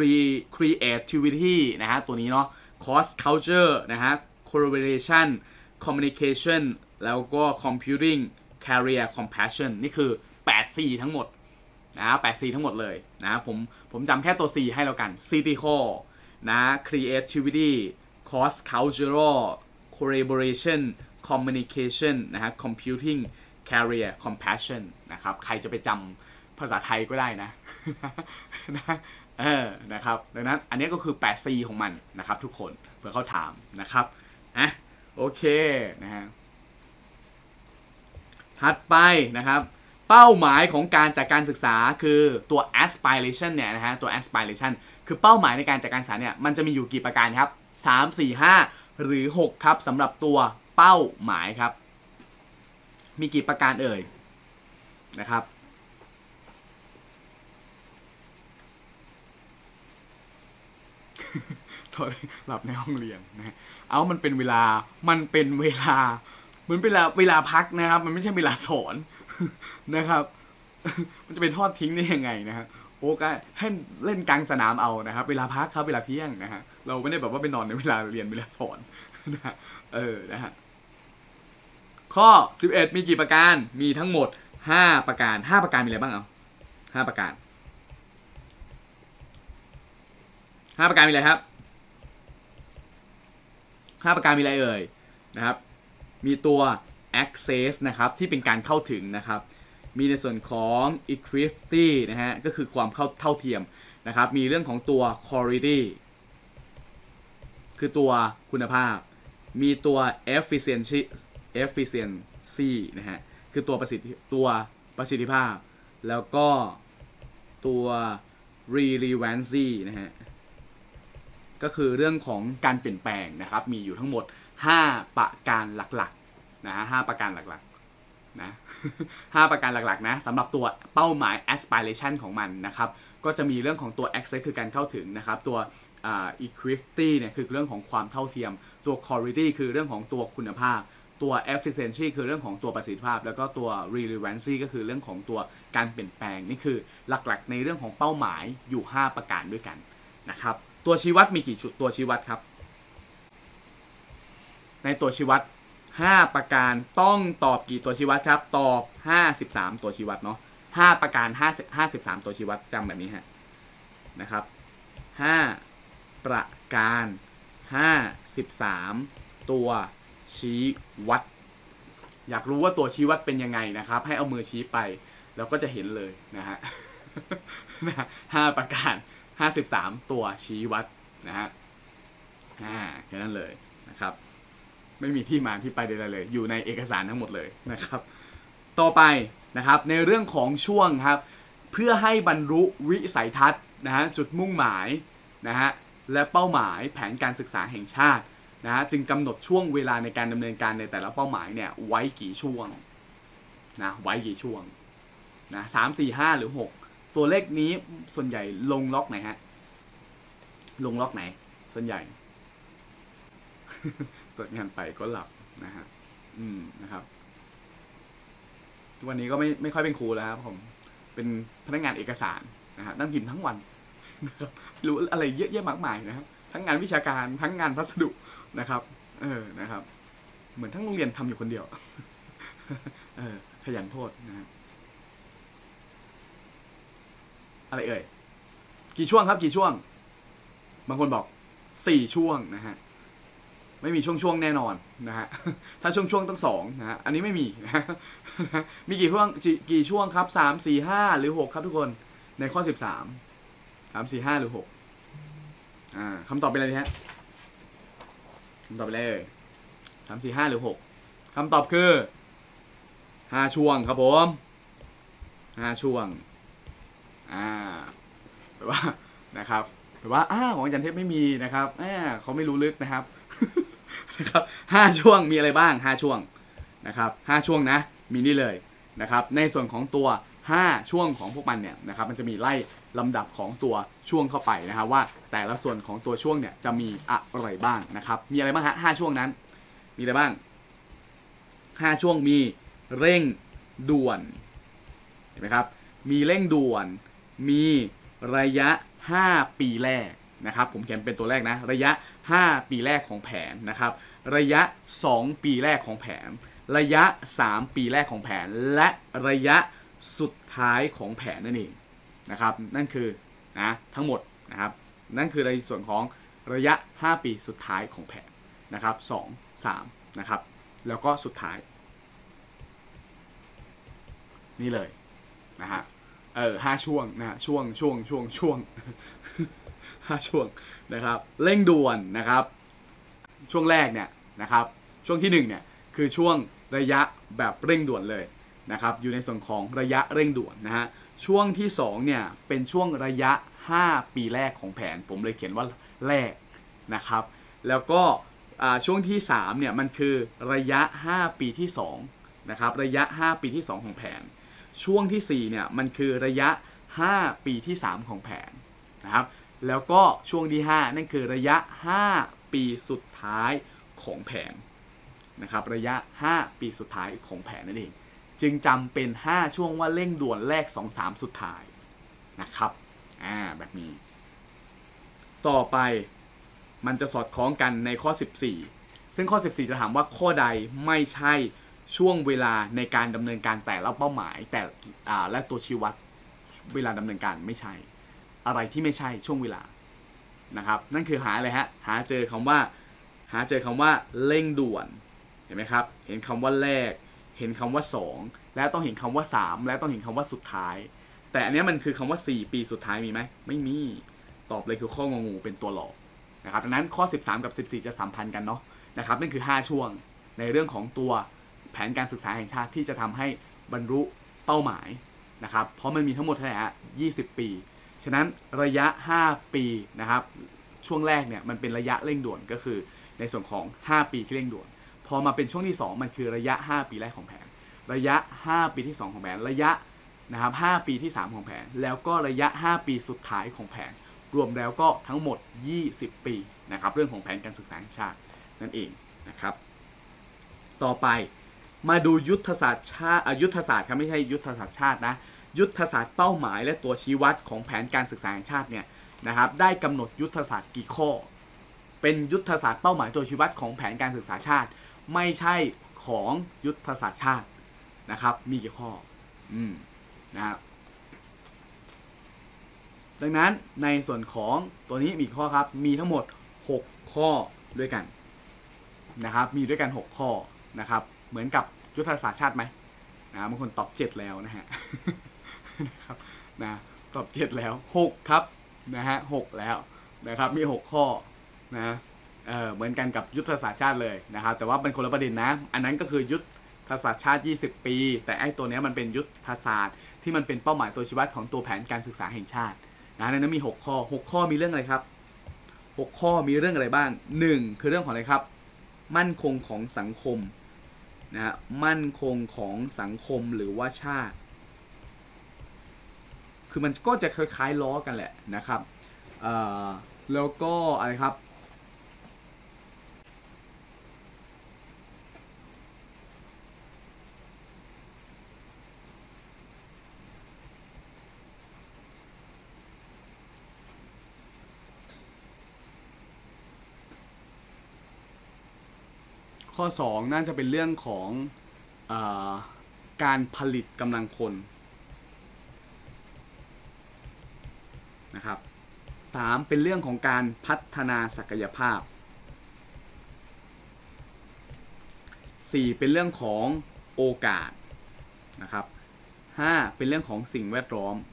creativity นะฮะตัวนี้เนาะ cross culture นะฮะ collaboration communication แล้วก็ computing career compassion นี่คือ 8C ทั้งหมดนะ 8C ทั้งหมดเลยนะผมจำแค่ตัว C ให้แล้วกัน critical นะ creativity cross cultural collaboration communication นะฮะ computing career compassion นะครับใครจะไปจำภาษาไทยก็ได้นะ นะครับดังนั้นอันนี้ก็คือ 8C ของมันนะครับทุกคนเพื่อเขาถามนะครับโอเคนะฮะถัดไปนะครับเป้าหมายของการจัดการศึกษาคือตัว aspiration เนี่ยนะฮะตัว aspiration คือเป้าหมายในการจัดการศึกษาเนี่ยมันจะมีอยู่กี่ประการครับ3 4 5หรือ6ครับสำหรับตัวเป้าหมายครับมีกี่ประการเอ่ยนะครับหลับในห้องเรียนนะมันเป็นเวลาเหมือนเวลาพักนะครับมันไม่ใช่เวลาสอนนะครับมันจะเป็นทอดทิ้งได้ยังไงนะฮะโอ้ก็ให้เล่นกลางสนามเอานะครับเวลาพักครับเวลาเที่ยงนะฮะเราไม่ได้แบบว่าไปนอนในเวลาเรียนเวลาสอนนะฮะนะฮะข้อ11มีกี่ประการมีทั้งหมด5ประการ5ประการมีอะไรบ้าง5ประการ5ประการมีอะไรครับ5ประการมีอะไรเอ่ยนะครับมีตัว access นะครับที่เป็นการเข้าถึงนะครับมีในส่วนของ equity นะฮะก็คือความเท่าเทียมนะครับมีเรื่องของตัว quality คือตัวคุณภาพมีตัว efficiency นะฮะคือตัวประสิทธิภาพแล้วก็ตัว relevancy นะฮะก็คือเรื่องของการเปลี่ยนแปลงนะครับมีอยู่ทั้งหมด5ประการหลักๆนะฮะ5ประการหลักๆนะ5ประการหลักๆนะสำหรับตัวเป้าหมาย aspiration ของมันนะครับก็จะมีเรื่องของตัว access คือการเข้าถึงนะครับตัวequity เนี่ยคือเรื่องของความเท่าเทียมตัว quality คือเรื่องของตัวคุณภาพตัว efficiency คือเรื่องของตัวประสิทธิภาพแล้วก็ตัว relevancy ก็คือเรื่องของตัวการเปลี่ยนแปลงนี่คือหลักๆในเรื่องของเป้าหมายอยู่5ประการด้วยกันนะครับตัวชี้วัดมีกี่จุดตัวชี้วัดครับในตัวชี้วัด5ประการต้องตอบกี่ตัวชี้วัดครับตอบ53ตัวชี้วัดเนาะ5ประการ53ตัวชี้วัดจำแบบนี้ฮะนะครับ5ประการ53ตัวชี้วัดอยากรู้ว่าตัวชี้วัดเป็นยังไงนะครับให้เอามือชี้ไปแล้วก็จะเห็นเลยนะฮะ5ประการ53ตัวชี้วัดนะฮะแค่นั้นเลยนะครับไม่มีที่มาที่ไปใดๆเลยอยู่ในเอกสารทั้งหมดเลยนะครับต่อไปนะครับในเรื่องของช่วงครับเพื่อให้บรรลุวิสัยทัศน์นะฮะจุดมุ่งหมายนะฮะและเป้าหมายแผนการศึกษาแห่งชาตินะฮะจึงกำหนดช่วงเวลาในการดำเนินการในแต่ละเป้าหมายเนี่ยไว้กี่ช่วงนะไว้กี่ช่วงนะ3 4 5หรือ6ตัวเลขนี้ส่วนใหญ่ลงล็อกไหนฮะลงล็อกไหนส่วนใหญ่ ตรวจงานไปก็หลับนะฮะนะครับวันนี้ก็ไม่ค่อยเป็นครูแล้วครับผมเป็นพนักงานเอกสารนะฮะนั่งพิมพ์ทั้งวันนะครับรู้อะไรเยอะแยะมากมายนะครับทั้งงานวิชาการทั้งงานพัสดุนะครับนะครับเหมือนทั้งโรงเรียนทำอยู่คนเดียว ขยันโทษนะฮะอะไรเอ่ยกี่ช่วงครับกี่ช่วงบางคนบอก4ช่วงนะฮะไม่มีช่วงแน่นอนนะฮะถ้าช่วงต้อง2นะฮะอันนี้ไม่มีนะมีกี่ช่วงครับ3 4 5หรือ6ครับทุกคนในข้อ13 3 4 5หรือ6คำตอบเป็นอะไรฮะคำตอบเป็นอะไรเอ่ย3 4 5หรือ6คำตอบคือ5ช่วงครับผม5ช่วงแปลว่านะครับแปลว่าของอาจารย์เทพไม่มีนะครับเขาไม่รู้ลึกนะครับนะครับ5ช่วงมีอะไรบ้าง5ช่วงนะครับ5ช่วงนะมีนี่เลยนะครับในส่วนของตัว5ช่วงของพวกมันเนี่ยนะครับมันจะมีไล่ลำดับของตัวช่วงเข้าไปนะครับว่าแต่ละส่วนของตัวช่วงเนี่ยจะมีอะไรบ้างนะครับมีอะไรบ้างฮะ5ช่วงนั้นมีอะไรบ้าง5ช่วงมีเร่งด่วนเห็นไหมครับมีเร่งด่วนมีระยะ5ปีแรกนะครับผมเขียนเป็นตัวแรกนะระยะ5ปีแรกของแผนนะครับระยะ2ปีแรกของแผนระยะ3ปีแรกของแผนและระยะสุดท้ายของแผนนั่นเองนะครับนั่นคือนะทั้งหมดนะครับนั่นคือในส่วนของระยะ5ปีสุดท้ายของแผนนะครับ2 3นะครับแล้วก็สุดท้ายนี่เลยนะฮะ5ช่วงนะช่วง5ช่วงนะครับเร่งด่วนนะครับช่วงแรกเนี่ยนะครับช่วงที่1เนี่ยคือช่วงระยะแบบเร่งด่วนเลยนะครับอยู่ในส่วนของระยะเร่งด่วนนะฮะช่วงที่2เนี่ยเป็นช่วงระยะ5ปีแรกของแผนผมเลยเขียนว่าแรกนะครับแล้วก็ช่วงที่3เนี่ยมันคือระยะ5ปีที่2นะครับระยะ5ปีที่2ของแผนช่วงที่4เนี่ยมันคือระยะ5ปีที่3ของแผนนะครับแล้วก็ช่วงที่5นั่นคือระยะ5ปีสุดท้ายของแผนนะครับระยะ5ปีสุดท้ายของแผนนั่นเองจึงจำเป็น5ช่วงว่าเร่งด่วนแรก2 3สุดท้ายนะครับแบบนี้ต่อไปมันจะสอดคล้องกันในข้อ14ซึ่งข้อ14จะถามว่าข้อใดไม่ใช่ช่วงเวลาในการดำเนินการแต่ละเป้าหมายแต่และตัวชี้วัดเวลาดำเนินการไม่ใช่อะไรที่ไม่ใช่ช่วงเวลานะครับนั่นคือหาอะไรฮะหาเจอคำว่าเร่งด่วนเห็นไหมครับเห็นคำว่าแรกเห็นคำว่า2แล้วต้องเห็นคำว่า3แล้วต้องเห็นคำว่าสุดท้ายแต่อันนี้มันคือคำว่า4ปีสุดท้ายมีไหมไม่มีตอบเลยคือข้ององูเป็นตัวหลอกนะครับดังนั้นข้อ13กับ14จะสัมพันธ์กันเนาะนะครับนั่นคือ5ช่วงในเรื่องของตัวแผนการศึกษาแห่งชาติที่จะทำให้บรรลุเป้าหมายนะครับเพราะมันมีทั้งหมดเท่าไหร่ฮะ20ปีฉะนั้นระยะ5ปีนะครับช่วงแรกเนี่ยมันเป็นระยะเร่งด่วนก็คือในส่วนของ5ปีที่เร่งด่วนพอมาเป็นช่วงที่2มันคือระยะ5ปีแรกของแผนระยะ5ปีที่2ของแผนระยะนะครับ5ปีที่3ของแผนแล้วก็ระยะ5ปีสุดท้ายของแผนรวมแล้วก็ทั้งหมด20ปีนะครับเรื่องของแผนการศึกษาแห่งชาตินั่นเองนะครับต่อไปมาดูยุทธศาสตร์ชาติยุทธศาสตร์ครับไม่ใช่ยุทธศาสตร์ชาตินะยุทธศาสตร์เป้าหมายและตัวชี้วัดของแผนการศึกษาแห่งชาติเนี่ยนะครับได้กำหนดยุทธศาสตร์กี่ข้อเป็นยุทธศาสตร์เป้าหมายตัวชี้วัดของแผนการศึกษาชาติไม่ใช่ของยุทธศาสตร์ชาตินะครับมีกี่ข้อนะครับดังนั้นในส่วนของตัวนี้มีข้อครับมีทั้งหมด6ข้อด้วยกันนะครับมีด้วยกัน6ข้อนะครับเหมือนกับยุทธศาสตร์ชาติไหมนะบางคนตอบ7แล้วนะฮะนะครับนะตอบ7แล้ว6ครับนะฮะ6แล้วนะครับมี6ข้อนะเหมือนกันกับยุทธศาสตร์ชาติเลยนะครับแต่ว่าเป็นคนละประเด็นนะอันนั้นก็คือยุทธศาสตร์ชาติ20ปีแต่ไอ้ตัวนี้มันเป็นยุทธศาสตร์ที่มันเป็นเป้าหมายตัวชี้วัดของตัวแผนการศึกษาแห่งชาตินะในนั้นมี6ข้อ6ข้อมีเรื่องอะไรครับ6ข้อมีเรื่องอะไรบ้าง1คือเรื่องของอะไรครับมั่นคงของสังคมนะมั่นคงของสังคมหรือว่าชาติคือมันก็จะคล้ายๆล้อกันแหละนะครับแล้วก็อะไรครับข้อ2น่าจะเป็นเรื่องของการผลิตกำลังคนนะครับ3เป็นเรื่องของการพัฒนาศักยภาพ4เป็นเรื่องของโอกาสนะครับ5เป็นเรื่องของสิ่งแวดล้อม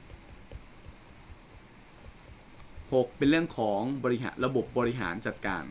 6เป็นเรื่องของระบบบริหารจัดการ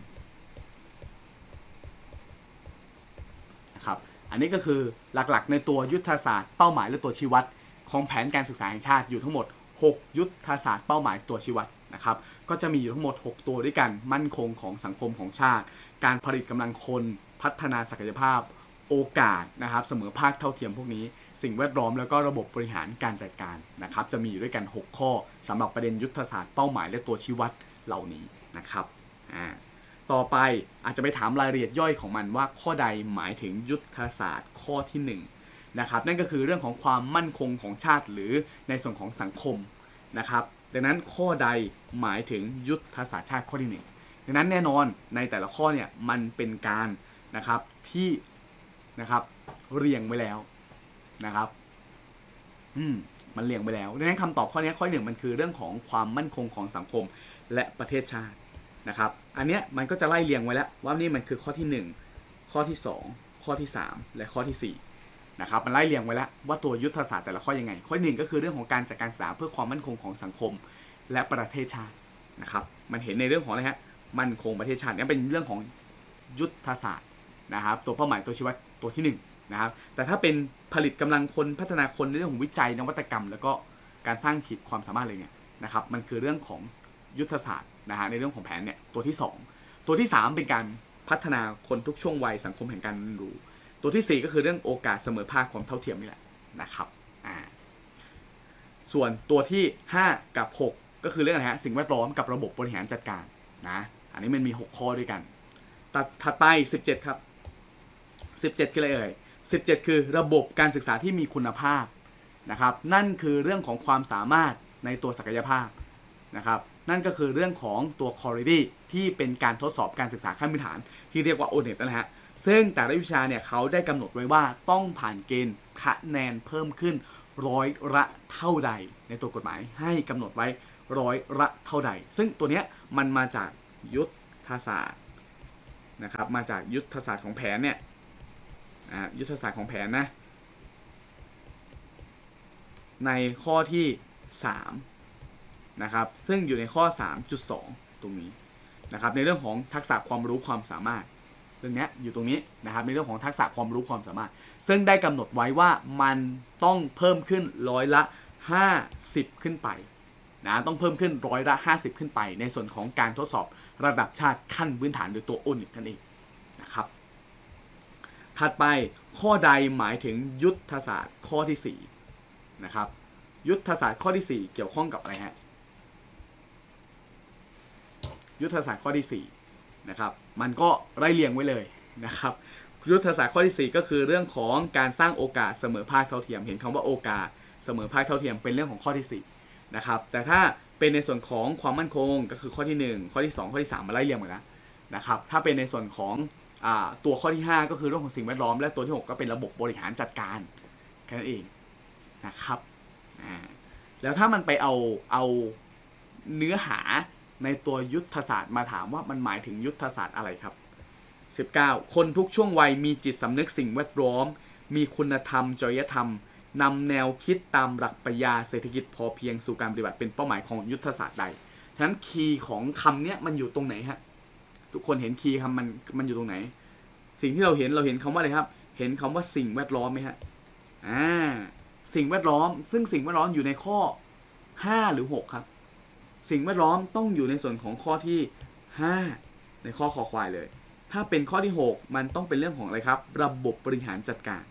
นะครับอันนี้ก็คือหลักๆในตัวยุทธศาสตร์เป้าหมายและตัวชี้วัดของแผนการศึกษาแห่งชาติอยู่ทั้งหมด6ยุทธศาสตร์เป้าหมายตัวชี้วัดนะครับก็จะมีอยู่ทั้งหมด6ตัวด้วยกันมั่นคงของสังคมของชาติการผลิตกำลังคนพัฒนาศักยภาพโอกาสนะครับเสมอภาคเท่าเทียมพวกนี้สิ่งแวดล้อมแล้วก็ระบบบริหารการจัดการนะครับจะมีอยู่ด้วยกัน6ข้อสำหรับประเด็นยุทธศาสตร์เป้าหมายและตัวชี้วัดเหล่านี้นะครับต่อไปอาจจะไปถามรายละเอียดย่อยของมันว่าข้อใดหมายถึงยุทธศาสตร์ข้อที่1นะครับนั่นก็คือเรื่องของความมั่นคงของชาติหรือในส่วนของสังคมนะครับดังนั้นข้อใดหมายถึงยุทธศาสตร์ชาติข้อที่1ดังนั้นแน่นอนในแต่ละข้อเนี่ยมันเป็นการนะครับที่นะครับเรียงไว้แล้วนะครับมันเรียงไปแล้วดังนั้นคำตอบข้อนี้ข้อ1มันคือเรื่องของความมั่นคงของสังคมและประเทศชาตินะครับอันเนี้ยมันก็จะไล่เรียงไว้แล้วว่านี่มันคือข้อที่1ข้อที่2ข้อที่3และข้อที่4นะครับมันไล่เรียงไว้แล้วว่าตัวยุทธศาสตร์แต่ละข้อยังไงข้อ1ก็คือเรื่องของการจัดการศึกษาเพื่อความมั่นคงของสังคมและประเทศชาตินะครับมันเห็นในเรื่องของอะไรฮะมั่นคงประเทศชาตินี่เป็นเรื่องของยุทธศาสตร์นะครับตัวเป้าหมายตัวชี้วัดตัวที่1นะครับแต่ถ้าเป็นผลิตกำลังคนพัฒนาคนในเรื่องของวิจัยนวัตกรรมแล้วก็การสร้างขีดความสามารถอะไรเนี่ยนะครับมันคือเรื่องของยุทธศาสตร์นะฮะในเรื่องของแผนเนี่ยตัวที่2ตัวที่3เป็นการพัฒนาคนทุกช่วงวัยสังคมแห่งการเรียนรู้ตัวที่4ก็คือเรื่องโอกาสเสมอภาคความเท่าเทียมนี่แหละนะครับส่วนตัวที่5กับ6ก็คือเรื่องอะไรฮะสิ่งแวดล้อมกับระบบบริหารจัดการนะอันนี้มันมี6ข้อด้วยกันถัดไป17ครับ17คืออะไรเอ่ย17คือระบบการศึกษาที่มีคุณภาพนะครับนั่นคือเรื่องของความสามารถในตัวศักยภาพนะครับนั่นก็คือเรื่องของตัว quality ที่เป็นการทดสอบการศึกษาขั้นพื้นฐานที่เรียกว่า O-NET นั่นแหละฮะซึ่งแต่ละวิชาเนี่ยเขาได้กำหนดไว้ว่าต้องผ่านเกณฑ์คะแนนเพิ่มขึ้นร้อยละเท่าใดในตัวกฎหมายให้กำหนดไว้ร้อยละเท่าใดซึ่งตัวเนี้ยมันมาจากยุทธศาสตร์นะครับมาจากยุทธศาสตร์ของแผนเนี่ยยุทธศาสตร์ของแผนนะในข้อที่3นะครับซึ่งอยู่ในข้อ 3.2 ตรงนี้นะครับในเรื่องของทักษะความรู้ความสามารถเรื่องนี้อยู่ตรงนี้นะครับในเรื่องของทักษะความรู้ความสามารถซึ่งได้กำหนดไว้ว่ามันต้องเพิ่มขึ้นร้อยละ50ขึ้นไปนะต้องเพิ่มขึ้นร้อยละ50ขึ้นไปในส่วนของการทดสอบระดับชาติขั้นพื้นฐานโดยตัว O-NET นั่นเองนะครับถัดไปข้อใดหมายถึงยุทธศาสตร์ข้อที่4นะครับยุทธศาสตร์ข้อที่4เกี่ยวข้องกับอะไรฮะยุทธศาสตร์ข้อที่4นะครับมันก็ไล่เรียงไว้เลยนะครับยุทธศาสตร์ข้อที่4ก็คือเรื่องของการสร้างโอกาสเสมอภาคเท่าเทียมเห็นคำว่าโอกาสเสมอภาคเท่าเทียมเป็นเรื่องของข้อที่4นะครับแต่ถ้าเป็นในส่วนของความมั่นคงก็คือข้อที่1ข้อที่2ข้อที่3มาไล่เรียงหมดแล้วนะครับถ้าเป็นในส่วนของตัวข้อที่5ก็คือเรื่องของสิ่งแวดล้อมและตัวที่6ก็เป็นระบบบริหารจัดการแค่นั้นเองนะครับแล้วถ้ามันไปเอาเนื้อหาในตัวยุทธศาสตร์มาถามว่ามันหมายถึงยุทธศาสตร์อะไรครับ19คนทุกช่วงวัยมีจิตสำนึกสิ่งแวดล้อมมีคุณธรรมจริยธรรมนำแนวคิดตามหลักปรัชญาเศรษฐกิจพอเพียงสู่การปฏิบัติเป็นเป้าหมายของยุทธศาสตร์ใดฉะนั้นคีย์ของคำนี้มันอยู่ตรงไหนฮะทุกคนเห็นคีย์คำมันอยู่ตรงไหนสิ่งที่เราเห็นคำว่าอะไรครับเห็นคำว่าสิ่งแวดล้อมไหมฮะสิ่งแวดล้อมซึ่งสิ่งแวดล้อมอยู่ในข้อ5หรือ6ครับสิ่งแวดล้อมต้องอยู่ในส่วนของข้อที่5ในข้อคอควายเลยถ้าเป็นข้อที่6มันต้องเป็นเรื่องของอะไรครับระบบบริหารจัดการ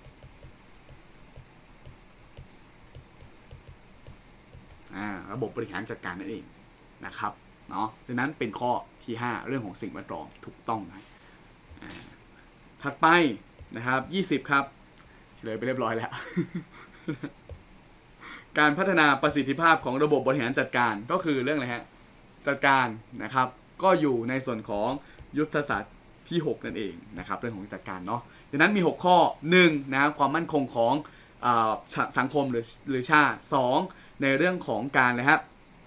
ระบบบริหารจัดการนั่นเองนะครับเนาะดังนั้นเป็นข้อที่5เรื่องของสิ่งแวดล้อมถูกต้องนะถัดไปนะครับ20ครับเฉลยไปเรียบร้อยแล้ว การพัฒนาประสิทธิภาพของระบบบริหารจัดการก็คือเรื่องอะไรฮะจัดการนะครับก็อยู่ในส่วนของยุทธศาสตร์ที่6นั่นเองนะครับเรื่องของจัดการเนาะดังนั้นมี6ข้อ1นะครับความมั่นคงของสังคมหรือชาติ2ในเรื่องของการนะครับ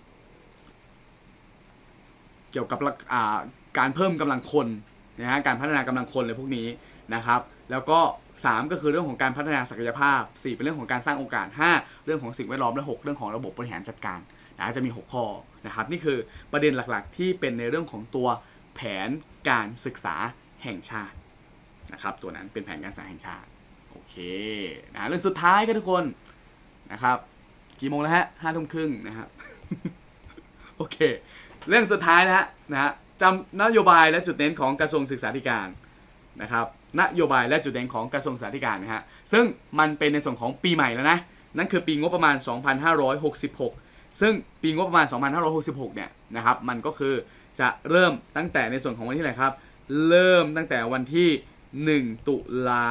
เกี่ยวกับการเพิ่มกำลังคนนะฮะการพัฒนากำลังคนอะไรพวกนี้นะครับแล้วก็3ก็คือเรื่องของการพัฒนาศักยภาพ4เป็นเรื่องของการสร้างโอกาส5เรื่องของสิ่งแวดล้อมและ6เรื่องของระบบบริหารจัดการนะจะมี6ข้อนะครับนี่คือประเด็นหลักๆที่เป็นในเรื่องของตัวแผนการศึกษาแห่งชาตินะครับตัวนั้นเป็นแผนการศึกษาแห่งชาติโอเคนะเรื่องสุดท้ายกันทุกคนนะครับกี่โมงแล้วฮะ5 ทุ่มครึ่งนะครับ โอเคเรื่องสุดท้ายนะฮะจำนโยบายและจุดเน้นของกระทรวงศึกษาธิการนะครับนโยบายและจุดเด่นของกระทรวงศึกษาธิการนะฮะซึ่งมันเป็นในส่วนของปีใหม่แล้วนะนั่นคือปีงบประมาณ 2566 ซึ่งปีงบประมาณ 2566 เนี่ยนะครับมันก็คือจะเริ่มตั้งแต่ในส่วนของวันที่ไหนครับเริ่มตั้งแต่วันที่1 ตุลา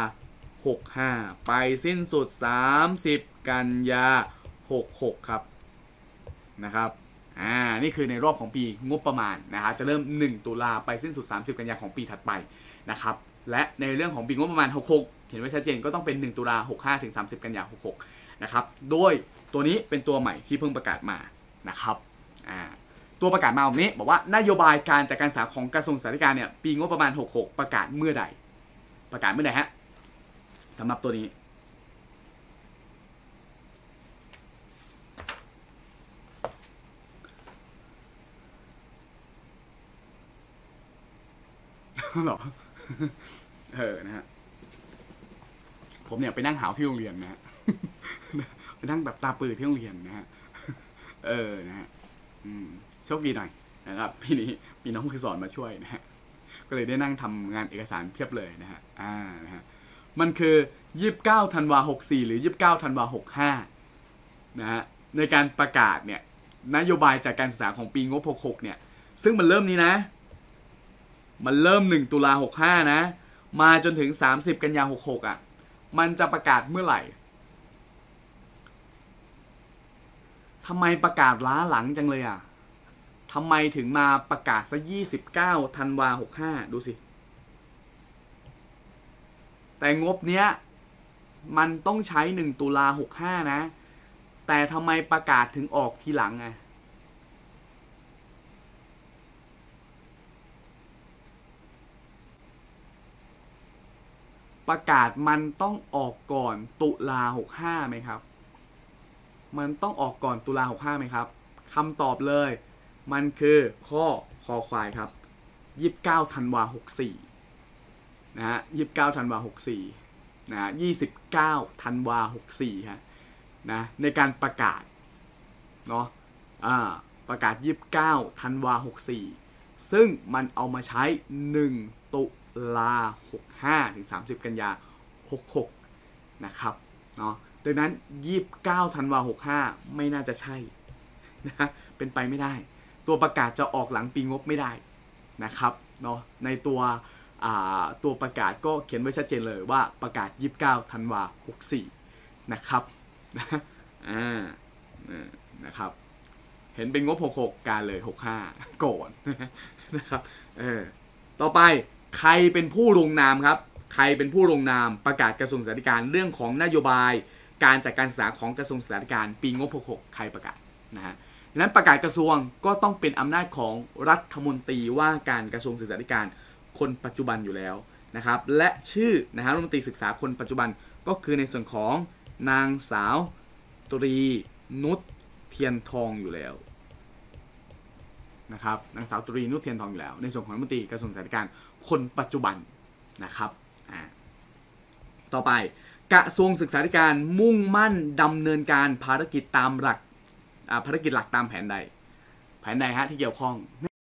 65ไปสิ้นสุด30 กันยา 66ครับนะครับนี่คือในรอบของปีงบประมาณนะครับจะเริ่ม1ตุลาไปสิ้นสุด30กันยายนของปีถัดไปนะครับและในเรื่องของปีงบประมาณ66เห็นไว้ชัดเจนก็ต้องเป็น1ตุลา65ถึง30กันยายน66นะครับโดยตัวนี้เป็นตัวใหม่ที่เพิ่งประกาศมานะครับตัวประกาศมาแบบนี้บอกว่านโยบายการจัดการศึกษาของกระทรวงศึกษาธิการเนี่ยปีงบประมาณ66ประกาศเมื่อใดฮะสำหรับตัวนี้หรอนะฮะผมเนี่ยไปนั่งหาวที่โรงเรียนนะฮะไปนั่งแบบตาปือที่โรงเรียนนะฮะนะฮะโชคดีหน่อยนะครับพี่นี้มีน้องคือสอนมาช่วยนะฮะก็เลยได้นั่งทำงานเอกสารเพียบเลยนะฮะนะฮะมันคือ29ธันวา64หรือ29ธันวา65นะฮะในการประกาศเนี่ยนโยบายจากการศึกษาของปีงบ66เนี่ยซึ่งมันเริ่มนี้นะมันเริ่ม1ตุลา65นะมาจนถึง30กันยายน66อ่ะมันจะประกาศเมื่อไหร่ทำไมประกาศล้าหลังจังเลยอ่ะทำไมถึงมาประกาศซะ29ธันวา65ดูสิแต่งบเนี้ยมันต้องใช้1ตุลา65นะแต่ทำไมประกาศถึงออกทีหลังไงประกาศมันต้องออกก่อนตุลา65ไหมครับมันต้องออกก่อนตุลา65ไหมครับคำตอบเลยมันคือข้อคอควายครับ29ธันวา64นะฮะ29ธันวา64นะ29ธันวา64ฮะนะในการประกาศเนาะประกาศ29ธันวา64ซึ่งมันเอามาใช้1ตุลา65ถึง30กันยา66นะครับเนาะดังนั้น29ธันวา65ไม่น่าจะใช่นะเป็นไปไม่ได้ตัวประกาศจะออกหลังปีงบไม่ได้นะครับเนาะในตัวประกาศก็เขียนไว้ชัดเจนเลยว่าประกาศ29ธันวา64นะครับนะครับเห็นเป็นงบ66การเลย65ก่อนนะครับต่อไปใครเป็นผู้ลงนามครับใครเป็นผู้ลงนามประกาศกระทรวงศึกษาธิการเรื่องของนโยบายการจัดการศึกษาของกระทรวงศึกษาธิการปีงบ66ใครประกาศนะฮะดังนั้นประกาศกระทรวงก็ต้องเป็นอำนาจของรัฐมนตรีว่าการกระทรวงศึกษาธิการคนปัจจุบันอยู่แล้วนะครับและชื่อนะฮะรัฐมนตรีศึกษาคนปัจจุบันก็คือในส่วนของนางสาวตรีนุชเทียนทองอยู่แล้วนะครับนางสาวตรีนุชเทียนทองอยู่แล้วในส่วนของรัฐมนตรีกระทรวงศึกษาธิการคนปัจจุบันนะครับต่อไปกระทรวงศึกษาธิการมุ่งมั่นดำเนินการภารกิจตามหลักภารกิจหลักตามแผนใดฮะที่เกี่ยวข้อง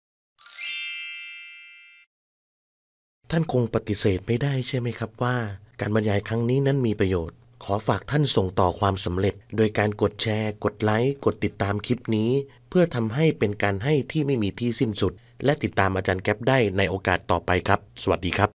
ท่านคงปฏิเสธไม่ได้ใช่ไหมครับว่าการบรรยายครั้งนี้นั้นมีประโยชน์ขอฝากท่านส่งต่อความสำเร็จโดยการกดแชร์กดไลค์กดติดตามคลิปนี้เพื่อทำให้เป็นการให้ที่ไม่มีที่สิ้นสุดและติดตามอาจารย์แก๊ปได้ในโอกาสต่อไปครับสวัสดีครับ